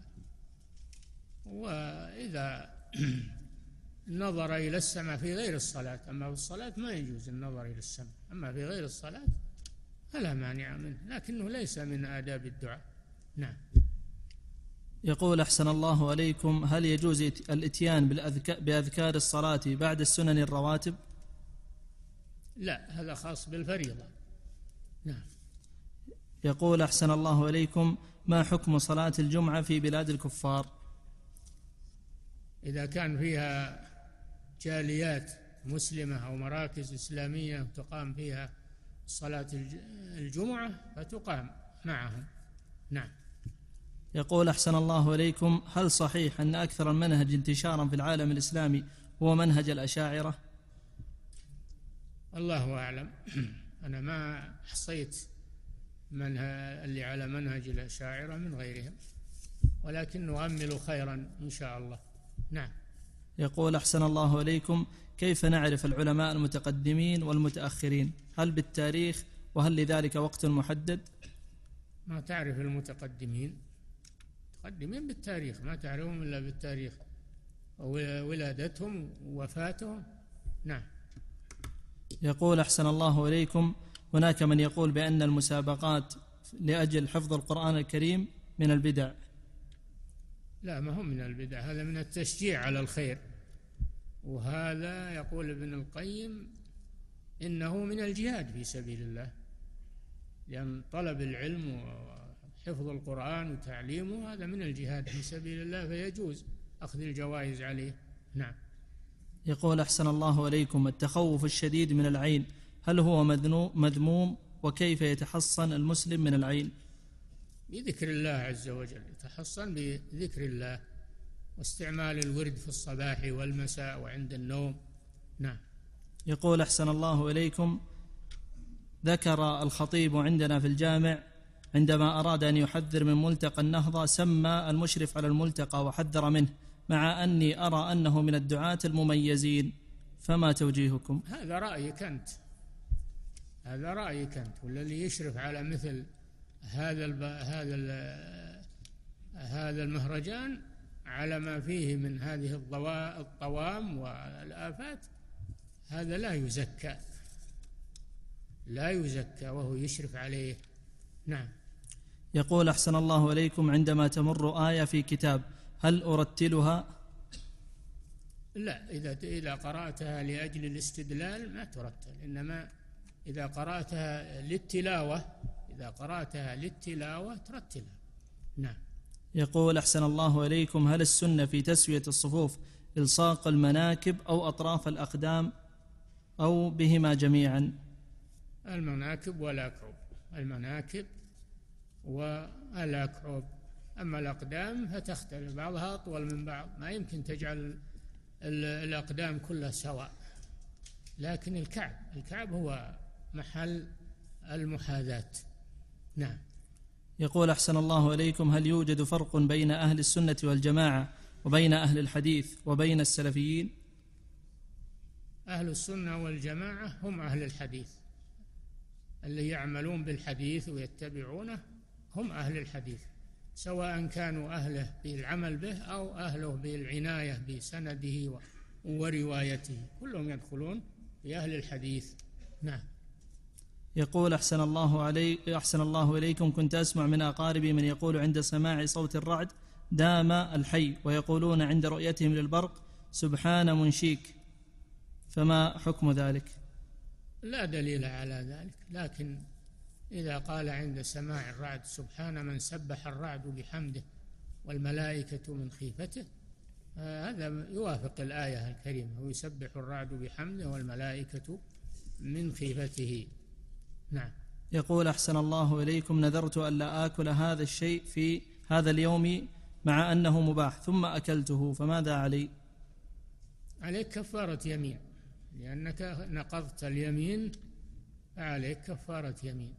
وإذا نظر إلى السماء في غير الصلاة، أما في الصلاة ما يجوز النظر إلى السماء، أما في غير الصلاة فلا مانع منه، لكنه ليس من آداب الدعاء. نعم. يقول أحسن الله عليكم: هل يجوز الإتيان بأذكار الصلاة بعد السنن الرواتب؟ لا، هذا خاص بالفريضة. نعم. يقول أحسن الله عليكم: ما حكم صلاة الجمعة في بلاد الكفار؟ إذا كان فيها جاليات مسلمة أو مراكز إسلامية تقام فيها صلاة الجمعة فتقام معهم. نعم. يقول أحسن الله إليكم: هل صحيح أن أكثر المنهج انتشارا في العالم الإسلامي هو منهج الأشاعرة؟ الله أعلم. أنا ما حصيت من اللي على منهج الأشاعرة من غيرهم، ولكن نؤمل خيرا إن شاء الله. نعم. يقول أحسن الله إليكم: كيف نعرف العلماء المتقدمين والمتأخرين؟ هل بالتاريخ؟ وهل لذلك وقت محدد؟ ما تعرف المتقدمين بالتاريخ، ما تعرفهم إلا بالتاريخ، ولادتهم ووفاتهم. نعم. يقول أحسن الله إليكم: هناك من يقول بأن المسابقات لأجل حفظ القرآن الكريم من البدع. لا، ما هو من البدع، هذا من التشجيع على الخير، وهذا يقول ابن القيم إنه من الجهاد في سبيل الله، لأن طلب العلم وحفظ القرآن وتعليمه هذا من الجهاد في سبيل الله، فيجوز أخذ الجوائز عليه. نعم. يقول أحسن الله إليكم: التخوف الشديد من العين هل هو مذموم؟ وكيف يتحصن المسلم من العين؟ بذكر الله عز وجل، يتحصن بذكر الله واستعمال الورد في الصباح والمساء وعند النوم. نعم. يقول أحسن الله إليكم: ذكر الخطيب عندنا في الجامع عندما أراد أن يحذر من ملتقى النهضة سمى المشرف على الملتقى وحذر منه، مع أني أرى أنه من الدعاة المميزين، فما توجيهكم؟ هذا رأيك أنت، ولا اللي يشرف على مثل هذا المهرجان على ما فيه من هذه الطوام والآفات، هذا لا يزكى وهو يشرف عليه. نعم. يقول أحسن الله إليكم: عندما تمر آية في كتاب هل أرتلها؟ لا، إذا قرأتها لأجل الاستدلال ما ترتل، إنما إذا قرأتها للتلاوة ترتلها. نعم. يقول أحسن الله إليكم: هل السنة في تسوية الصفوف إلصاق المناكب أو أطراف الأقدام أو بهما جميعا؟ المناكب والأكعب، أما الأقدام فتختلف، بعضها أطول من بعض، ما يمكن تجعل الأقدام كلها سواء، لكن الكعب هو محل المحاذاة. نعم. يقول أحسن الله إليكم: هل يوجد فرق بين أهل السنة والجماعة وبين أهل الحديث وبين السلفيين؟ أهل السنة والجماعة هم أهل الحديث، اللي يعملون بالحديث ويتبعونه هم أهل الحديث، سواء كانوا أهله بالعمل به أو أهله بالعناية بسنده وروايته، كلهم يدخلون في أهل الحديث. نعم. يقول أحسن الله إليكم: كنت أسمع من أقاربي من يقول عند سماع صوت الرعد دام الحي، ويقولون عند رؤيتهم للبرق سبحان منشيك، فما حكم ذلك؟ لا دليل على ذلك، لكن إذا قال عند سماع الرعد سبحان من سبح الرعد بحمده والملائكة من خيفته، هذا يوافق الآية الكريمة: ويسبح الرعد بحمده والملائكة من خيفته. نعم. يقول أحسن الله إليكم: نذرت ألا آكل هذا الشيء في هذا اليوم مع أنه مباح، ثم أكلته، فماذا علي؟ عليك كفارة يمين، لأنك نقضت اليمين، فعليك كفارة يمين،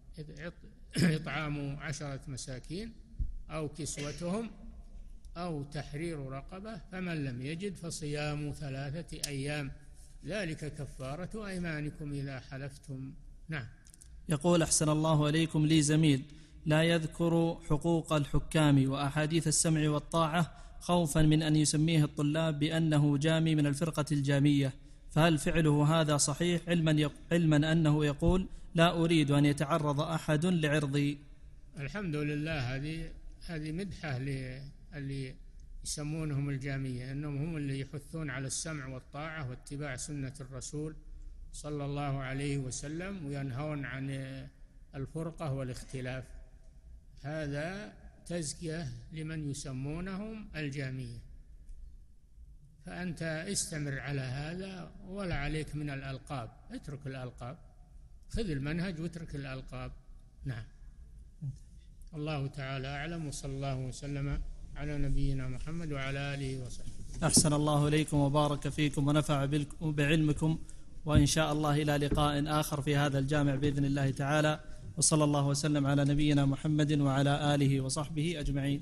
إطعام 10 مساكين أو كسوتهم أو تحرير رقبة، فمن لم يجد فصيام 3 أيام، ذلك كفارة أيمانكم إذا حلفتم. نعم. يقول أحسن الله إليكم: لي زميل لا يذكر حقوق الحكام وأحاديث السمع والطاعة خوفا من أن يسميه الطلاب بأنه جامي من الفرقة الجامية، فهل فعله هذا صحيح، علما أنه يقول لا أريد أن يتعرض أحد لعرضي؟ الحمد لله، هذه مدحة اللي يسمونهم الجامية، أنهم هم اللي يحثون على السمع والطاعة واتباع سنة الرسول صلى الله عليه وسلم، وينهون عن الفرقة والاختلاف. هذا تزكية لمن يسمونهم الجامية، فأنت استمر على هذا، ولا عليك من الألقاب، اترك الألقاب، خذ المنهج واترك الألقاب. نعم. الله تعالى أعلم، وصلى الله وسلم على نبينا محمد وعلى آله وصحبه. أحسن الله إليكم وبارك فيكم ونفع بعلمكم، وإن شاء الله إلى لقاء آخر في هذا الجامع بإذن الله تعالى، وصلى الله وسلم على نبينا محمد وعلى آله وصحبه أجمعين.